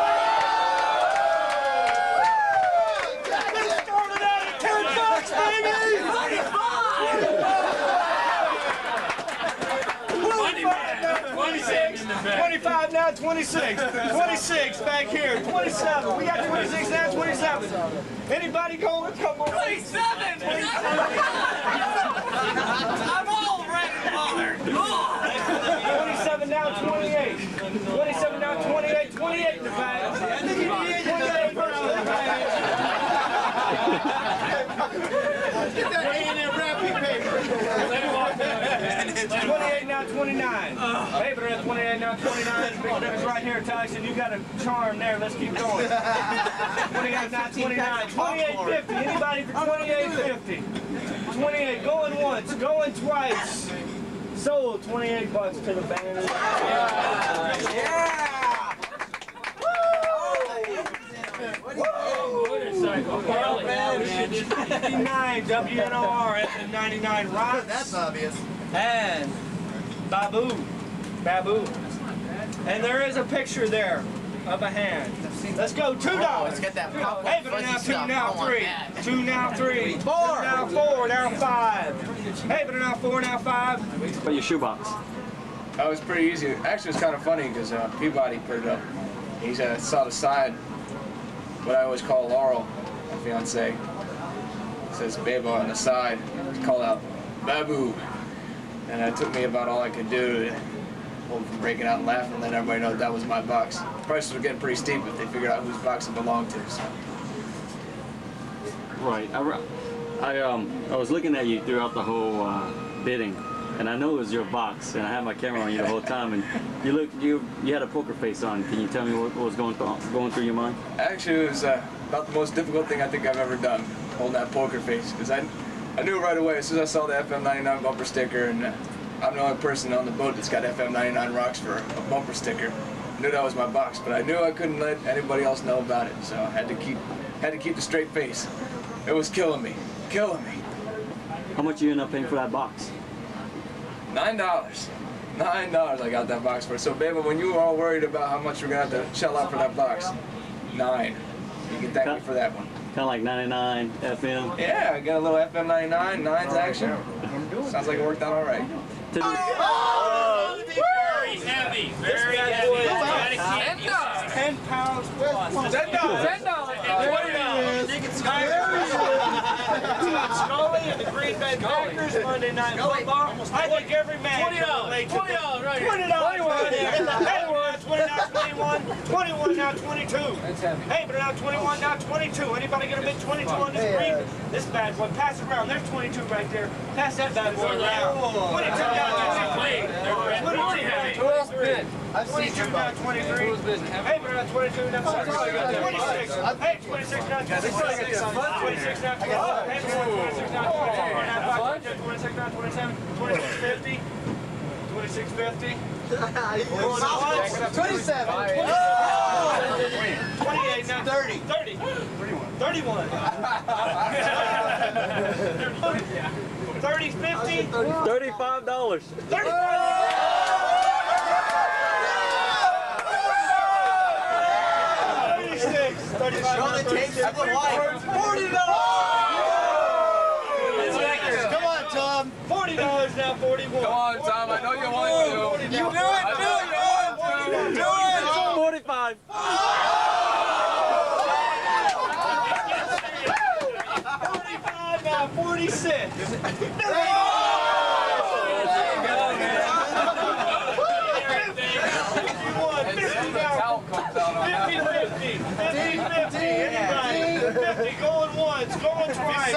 twenty-five now, twenty-six. twenty-six back here. twenty-seven. We got twenty-six now, twenty-seven. Anybody going? Come on. twenty-seven. I'm already bothered. twenty-seven now, twenty-eight. twenty-seven now, twenty-eight. twenty-eight in the back. twenty-eight first in the back. twenty-eight, now twenty-nine. Hey, but at twenty-eight, now twenty-nine. Big difference right here, Tyson. You got a charm there. Let's keep going. twenty-eight, now twenty-nine. twenty-eight fifty. Anybody for twenty-eight fifty? twenty-eight, going once, going twice. Sold twenty-eight bucks to the band. Yeah! Yeah! fifty-nine W N O R at the ninety-nine Rocks. That's obvious. And Babu. Babu. And there is a picture there of a hand. Let's go. Two dollars. Let's get that pop. Hey, but now two, now three. Two, now three. Four. Now four. Now five. Hey, but now four. Now five. But your shoebox. That was pretty easy. Actually, it's kind of funny because uh, Peabody put it up. He uh, saw the side, what I always call Laurel, my fiance. It says Beba on the side. He called out Babu. And it took me about all I could do to hold him from breaking out and laughing and let everybody know that, that was my box. Prices were getting pretty steep if they figured out whose box it belonged to. So. Right. I, I um I was looking at you throughout the whole uh, bidding, and I know it was your box, and I had my camera on you the whole time, and you look you you had a poker face on. Can you tell me what, what was going through going through your mind? Actually, it was uh, about the most difficult thing I think I've ever done, holding that poker face, because I I knew right away as soon as I saw the F M ninety-nine bumper sticker, and uh, I'm the only person on the boat that's got F M ninety-nine Rocks for a bumper sticker. I knew that was my box, but I knew I couldn't let anybody else know about it, so I had to keep had to keep the straight face. It was killing me, killing me. How much you end up paying for that box? Nine dollars. Nine dollars I got that box for. So, baby, when you were all worried about how much you're gonna have to shell out for that box, nine. You can thank me for that one. Kind of like ninety-nine F M. Yeah, I got a little F M ninety-nine, nines action. Sounds like it worked out all right. Oh, very heavy, very heavy. Ten pounds plus. Ten dollars. Ten dollars. Twenty dollars. Scully and the Green Bay Packers Monday Night Football. I think every man Twenty dollars. Twenty dollars right here. Twenty dollars. Twenty-one, twenty-one, twenty-one, now twenty-two. Hey, but now twenty-one, now twenty-two. Anybody gonna bid twenty-two on this green? This bad boy. Pass it around. There's twenty-two right there. Pass that bad boy around. twenty-two now twenty-three. Who else bid? twenty-two now twenty-three. Hey, but now twenty-two now twenty-six. Hey, twenty-six now twenty-six. twenty-six now twenty-seven. Hey, twenty-six now twenty-seven. twenty-six now twenty-seven. twenty-six fifty. twenty-six fifty. twenty-seven. twenty-eight now thirty. thirty. thirty-one. thirty fifty. Thirty-five dollars. thirty-five. Forty dollars. Come on, Tom. Forty dollars now. Forty-one. Come on, Tom. I know you want to. You do it. Do it. You want to. Do it. Forty-five. Forty-five now. Forty-six. fifty, going once, going twice.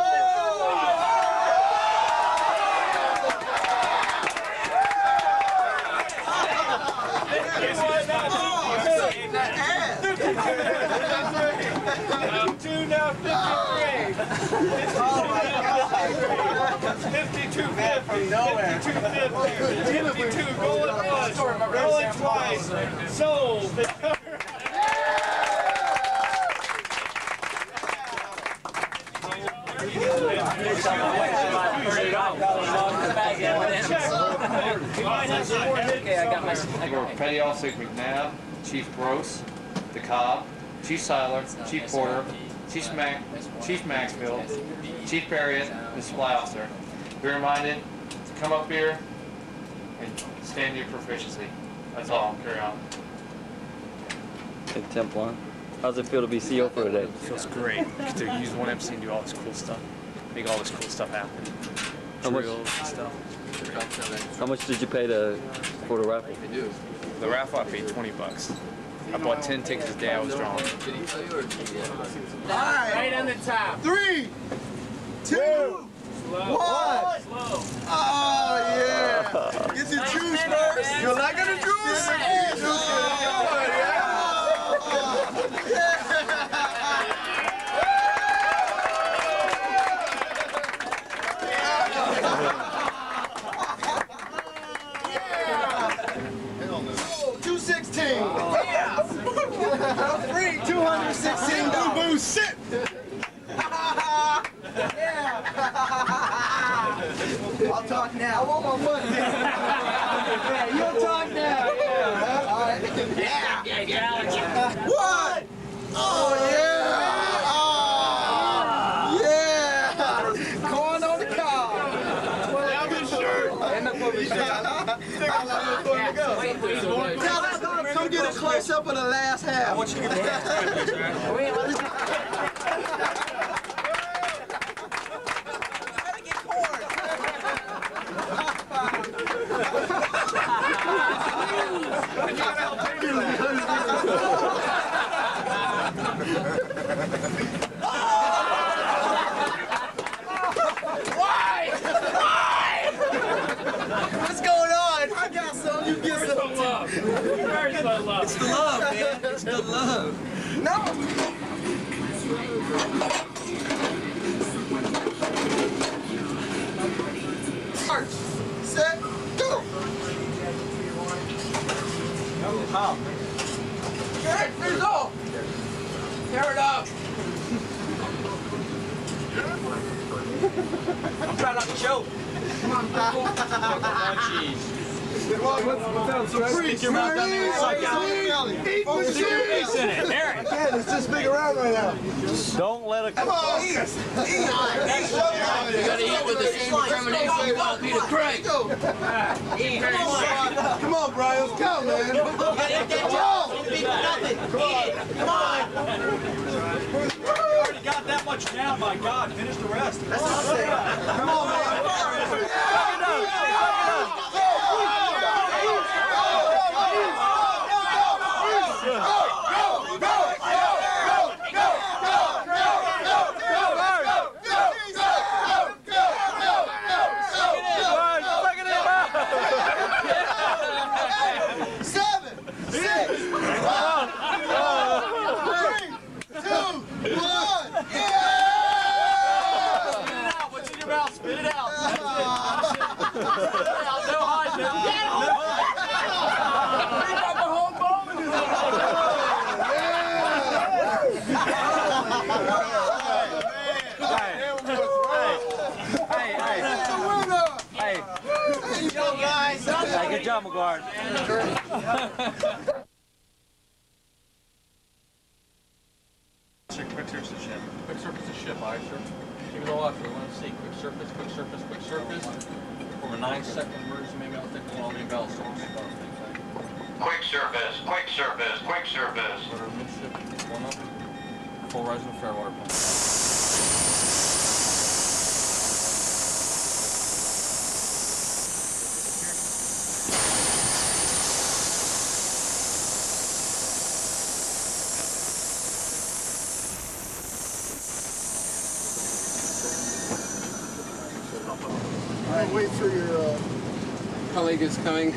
fifty-two now, fifty-three. fifty-two fifty. fifty-two fifty. fifty-two going once, going twice. Sold. Okay, I got my. For Petty Officer McNabb, Chief Gross, DeKalb, Chief Seiler, Chief Porter, Chief Mac, Chief Maxfield, Chief Perriott, and Supply Officer. Be reminded to come up here and stand your proficiency. That's all. Carry on. Hey, Templon, how's it feel to be C E O for today? It feels great to use one M C and do all this cool stuff, make all this cool stuff happen. How much? Drills and stuff. How much did you pay to for the raffle? The raffle I paid twenty bucks. I bought ten tickets the day I was drawing. Right on the top. Three, two, one. Slow. Oh, yeah. is the juice first. You like the juice? Yeah. two sixteen. Yeah. Free two hundred sixteen. Boo boo sit. I'll talk now. I want my money. Yeah, you'll talk now. Yeah. All right. Yeah. Yeah, yeah. What? Oh, yeah. Oh, yeah. Corn on the cob. Have his shirt. End up with his shirt. Stick on that little corn to go. Come get a close up of the last half. I want you to get the last half. Why? Why? What's going on? I got some. You get some. Love. Where's the love? It's the love, man. It's the love. No. March. Set. Go. How? Good. Finish off. Tear it up. I'm trying not to choke. Come on, pal. Oh, jeez. Stick your mouth down there and suck out. Eat the cheese. In it. Aaron. I can't. It's just big around right now. Don't let it. Come on, eat. Eat. You gotta eat with the same determination you want Peter Craig. Eat. Come on, Brian. Let's go, man. You gotta eat that job. Nothing. Come on. Come on. You already got that much down, my God. Finish the rest. That's what I'm saying. Come on, man. Hey, good job, McGuard. Quick surface to ship. Quick surface to ship, aye, sir. Keep it all out for one C. Quick surface, quick surface, quick surface. From a nine second emergency, maybe I'll take one on the bell source. Quick surface, quick surface, quick surface. One up. Full rise with fair water pump. Wait for your uh, colleague is coming.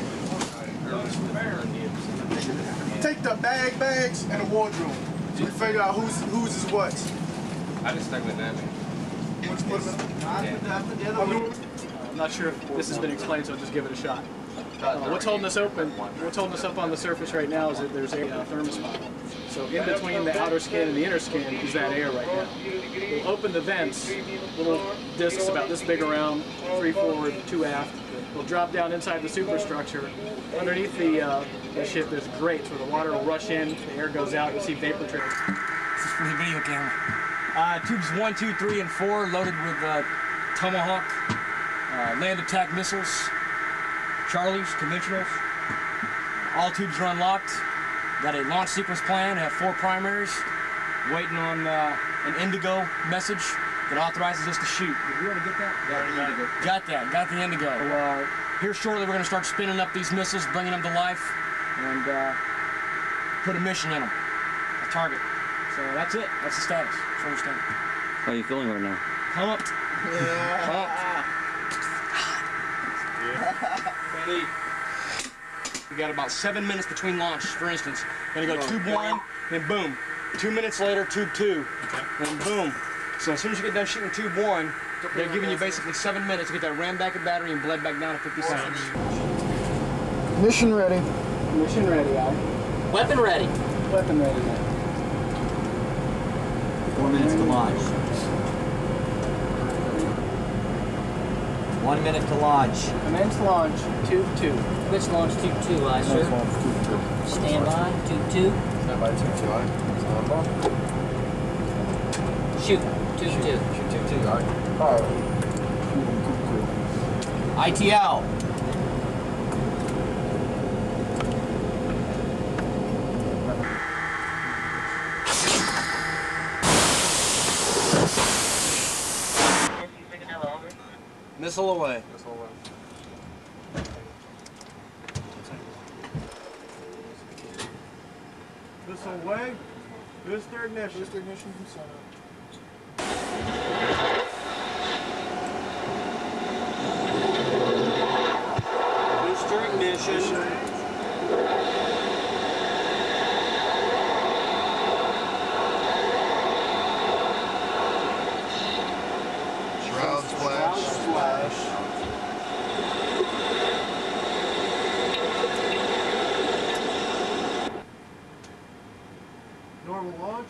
Take the bag bags and the wardrobe. So we figure out who's whose is what. I just stuck with that. I'm not sure if this has been explained, so I'll just give it a shot. Uh, what's holding us open, what's holding us up on the surface right now is that there's a uh, thermos model. So in between the outer skin and the inner skin is that air right now. We'll open the vents, little discs about this big around, three forward, two aft. We'll drop down inside the superstructure. Underneath the, uh, the ship there's grates where the water will rush in, the air goes out, you'll see vapor trails. This is for the video camera. Uh, tubes one, two, three, and four loaded with uh, Tomahawk, uh, land attack missiles, Charlies, conventionals. All tubes are unlocked. Got a launch sequence plan, have four primaries, waiting on uh, an Indigo message that authorizes us to shoot. Did we already get that? Got the Indigo. Got that, got the Indigo. Uh, here shortly we're going to start spinning up these missiles, bringing them to life, and uh, put a mission in them, a target. So that's it, that's the status. That's where we stand. How are you feeling right now? Pumped. Yeah. Pumped. Yeah. Ready. We got about seven minutes between launch, for instance. Gonna go tube one, then boom. Two minutes later, tube two, then boom. So as soon as you get done shooting tube one, they're giving you basically seven minutes to get that ram back in battery and bled back down to fifty pounds. Mission ready. Mission ready, aye. Weapon ready. Weapon ready. Four minutes to launch. One minute to launch. Commence launch. Tube two. Let's launch tube two, aye, sir. Launch tube two. Stand by, tube two. Stand by tube two, aye. Stand by. Shoot, tube two. Shoot tube two, aye. Fire. I T L. Missile away. Missile away. Missile away. Booster ignition. Booster ignition from center. Booster ignition. Shroud splash. Splash. Normal launch.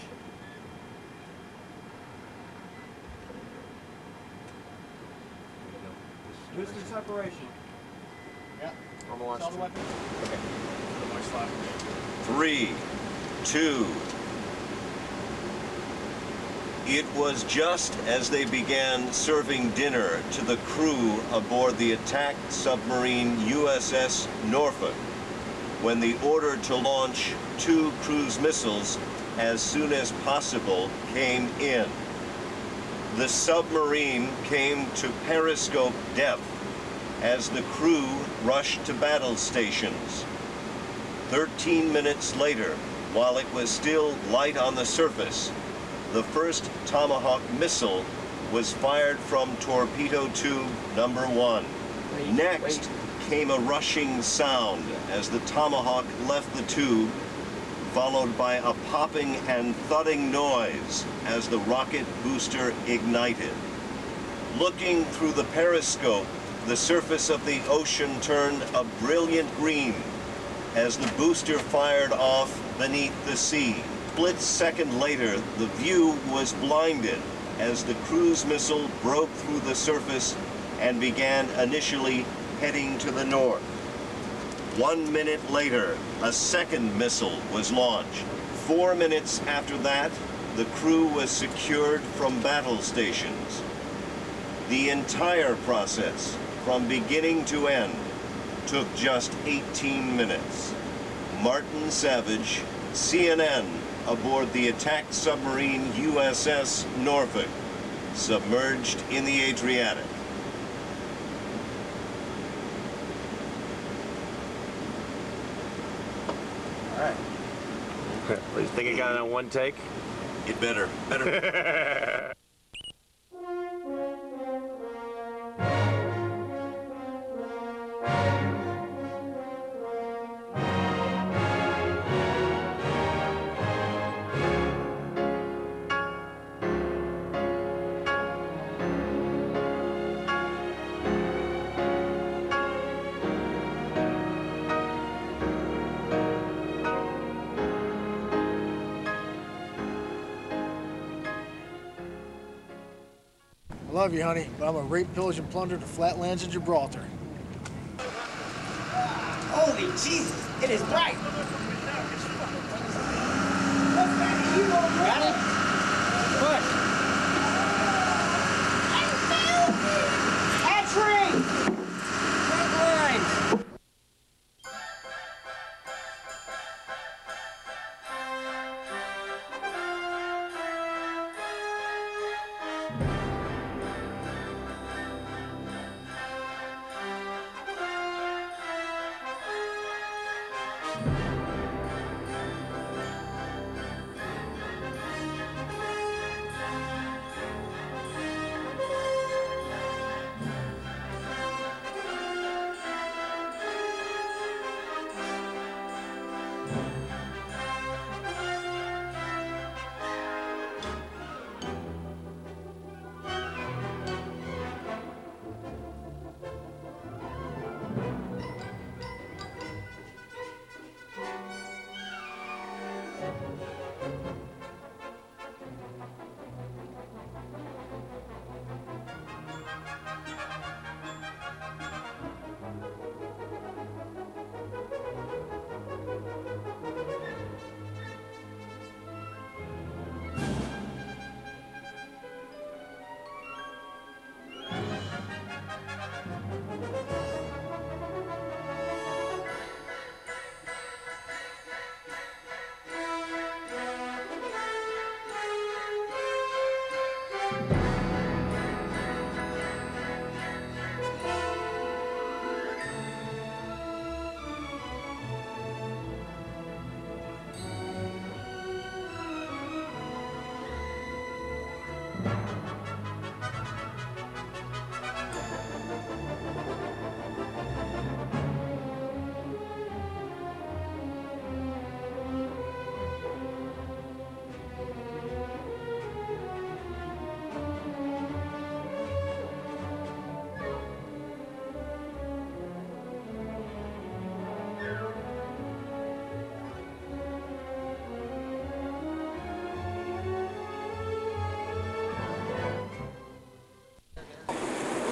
Booster separation. Yeah. Normal launch. Solid weapon. Three, two. It was just as they began serving dinner to the crew aboard the attacked submarine U S S Norfolk when the order to launch two cruise missiles as soon as possible came in. The submarine came to periscope depth as the crew rushed to battle stations. Thirteen minutes later, while it was still light on the surface, the first Tomahawk missile was fired from torpedo tube number one. Next came a rushing sound as the Tomahawk left the tube, followed by a popping and thudding noise as the rocket booster ignited. Looking through the periscope, the surface of the ocean turned a brilliant green as the booster fired off beneath the sea. Split second later, the view was blinded as the cruise missile broke through the surface and began initially heading to the north. One minute later, a second missile was launched. Four minutes after that, the crew was secured from battle stations. The entire process, from beginning to end, took just eighteen minutes. Martin Savage, C N N, aboard the attacked submarine U S S Norfolk, submerged in the Adriatic. All right. You think I got it on one take? It better, better. I love you, honey, but I'm a rape, pillage, and plunder the flatlands of Gibraltar. Holy Jesus, it is bright. Got it? Push. Hatchery! Front lines.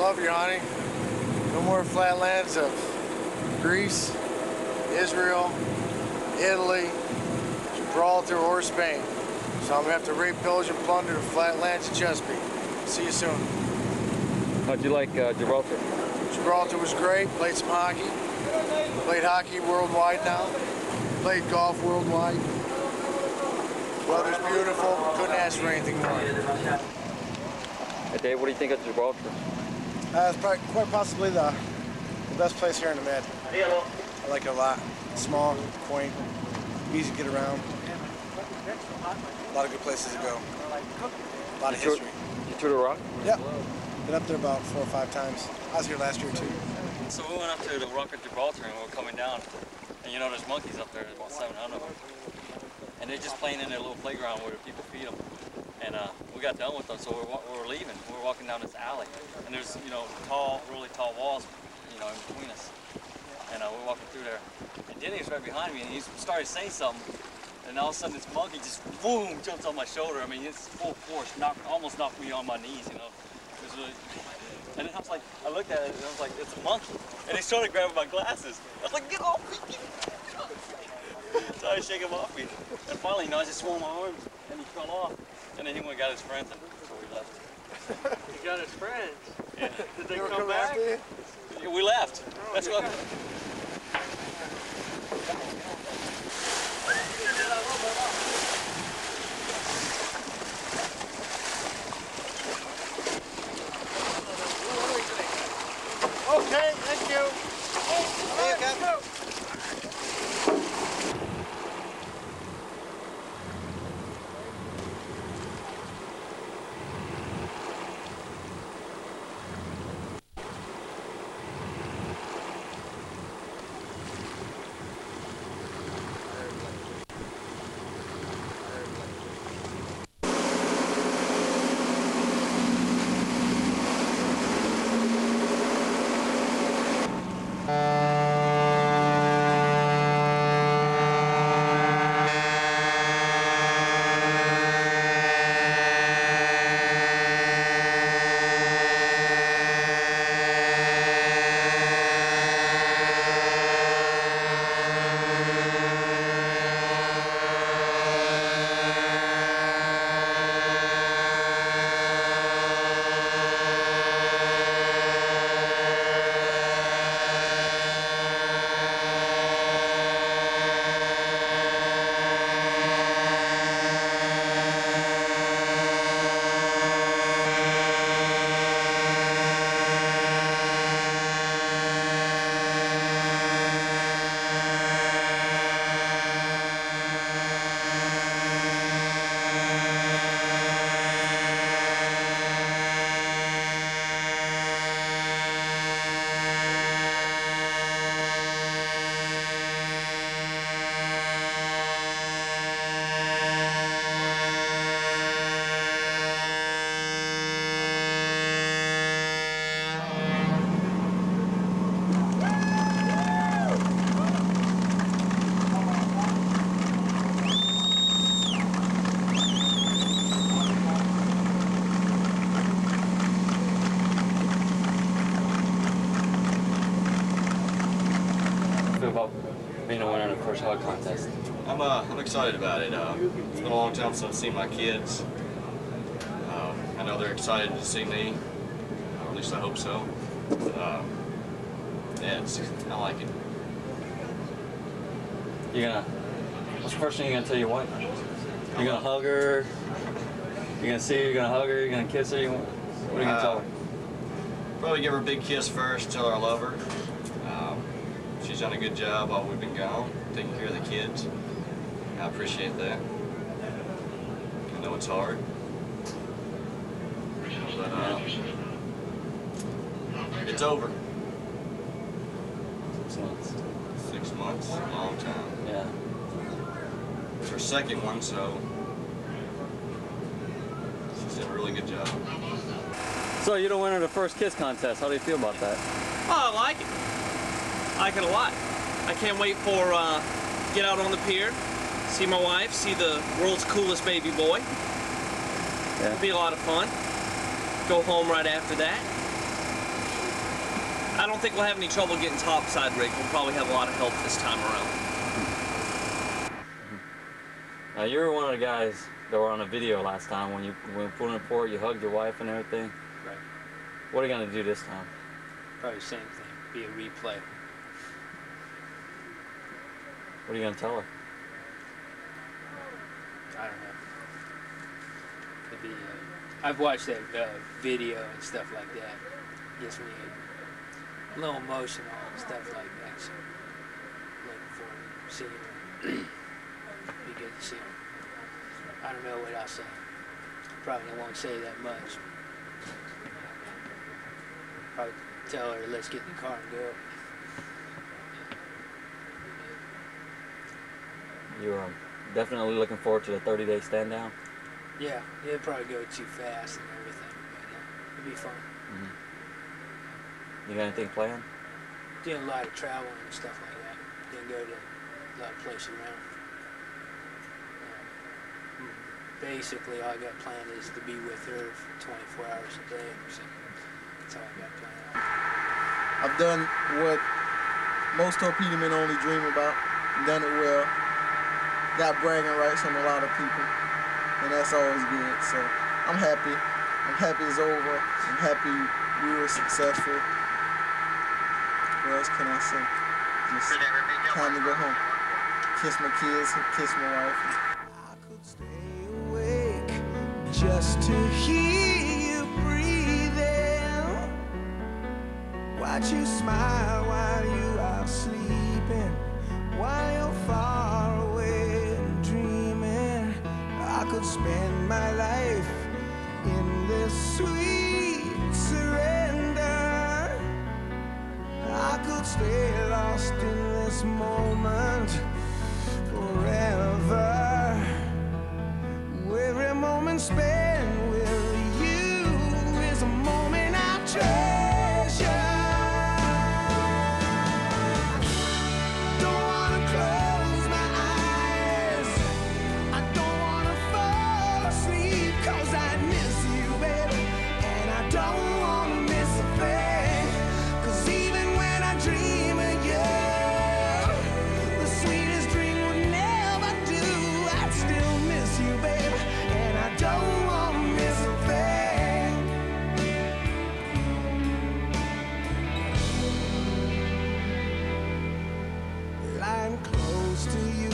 love you, honey. No more flatlands of Greece, Israel, Italy, Gibraltar, or Spain. So I'm gonna have to rape, pillage, and plunder the flatlands of Chesapeake. See you soon. How'd you like uh, Gibraltar? Gibraltar was great. Played some hockey. Played hockey worldwide now. Played golf worldwide. Weather's beautiful. Couldn't ask for anything more. Hey Dave, what do you think of Gibraltar? Uh, it's probably quite possibly the, the best place here in the Med. I like it a lot. Small, quaint, easy to get around. A lot of good places to go. A lot of you history. Toured, you toured the Rock? Yep. Been up there about four or five times. I was here last year too. So we went up to the Rock of Gibraltar and we were coming down, and you know there's monkeys up there, there's about seven hundred of them. And they're just playing in their little playground where people feed them. And uh, we got done with them, so we were, we were leaving. We were walking down this alley, and there's, you know, tall, really tall walls, you know, in between us. And uh, we're walking through there, and Denny was right behind me, and he started saying something, and all of a sudden this monkey just, boom, jumps on my shoulder. I mean, it's full force, knocked, almost knocked me on my knees, you know. It was really, and then I was like, I looked at it, and I was like, it's a monkey. And he started grabbing my glasses. I was like, get off me! So I shake him off me. And finally, you know, I just swung my arms, and he fell off. And then he went and got his friends, and so we left. He got his friends? Yeah. Did they come back? Yeah, we left. That's what. Okay, thank you. Hey, Captain. About being a winner in the first hog contest? I'm uh, I'm excited about it. Uh, it's been a long time since I've seen my kids. Uh, I know they're excited to see me, or at least I hope so. Uh, yeah, it's, I like it. You gonna? What's the first thing you're gonna tell your wife? You gonna hug her? You gonna see her? You gonna hug her? You gonna kiss her? You, what are you gonna uh, tell her? Probably give her a big kiss first, tell her I love her. Um, she's done a good job while we've been gone, taking care of the kids. I appreciate that. I know it's hard. But uh, it's over. Six months. Six months, a long time. Yeah. It's her second one, so she's done a really good job. So you're the winner of the first kiss contest. How do you feel about that? Oh, I like it. I like it a lot. I can't wait for uh, get out on the pier, see my wife, see the world's coolest baby boy. Yeah. It'll be a lot of fun. Go home right after that. I don't think we'll have any trouble getting topside rigged. We'll probably have a lot of help this time around. Now you were one of the guys that were on a video last time when you when you put in a report, you hugged your wife and everything. Right. What are you gonna do this time? Probably the same thing. Be a replay. What are you gonna tell her? I don't know. It'd be, uh, I've watched that uh, video and stuff like that. Gets me a little emotional and stuff like that. So looking forward to seeing her. Be good to see her. I don't know what I'll say. Probably won't say that much. Probably tell her, let's get in the car and go. You're um, definitely looking forward to the thirty day stand down? Yeah, it'll probably go too fast and everything, but uh, it'll be fun. Mm-hmm. You got anything planned? Doing a lot of traveling and stuff like that. Gonna go to a lot of places around. Uh, basically, all I got planned is to be with her for twenty-four hours a day. So that's all I got planned. I've done what most torpedo men only dream about, done it well. Got bragging rights on a lot of people, and that's always good. So I'm happy. I'm happy it's over. I'm happy we were successful. What else can I say? Just time to go home. Kiss my kids, kiss my wife. I could stay awake just to hear you breathing. Watch you smile while you are sleeping, while you're far away and dreaming. I could spend my life in this sweet surrender. I could stay lost in this moment forever. Every moment spent with you is a moment I treasure. Don't wanna close my eyes, I don't wanna fall asleep, 'cause I miss you, baby, and I don't wanna miss a thing. 'Cause even when I dream of you, the sweetest dream would never do. I'd still miss you, baby, and I don't wanna miss a thing. Lying close to you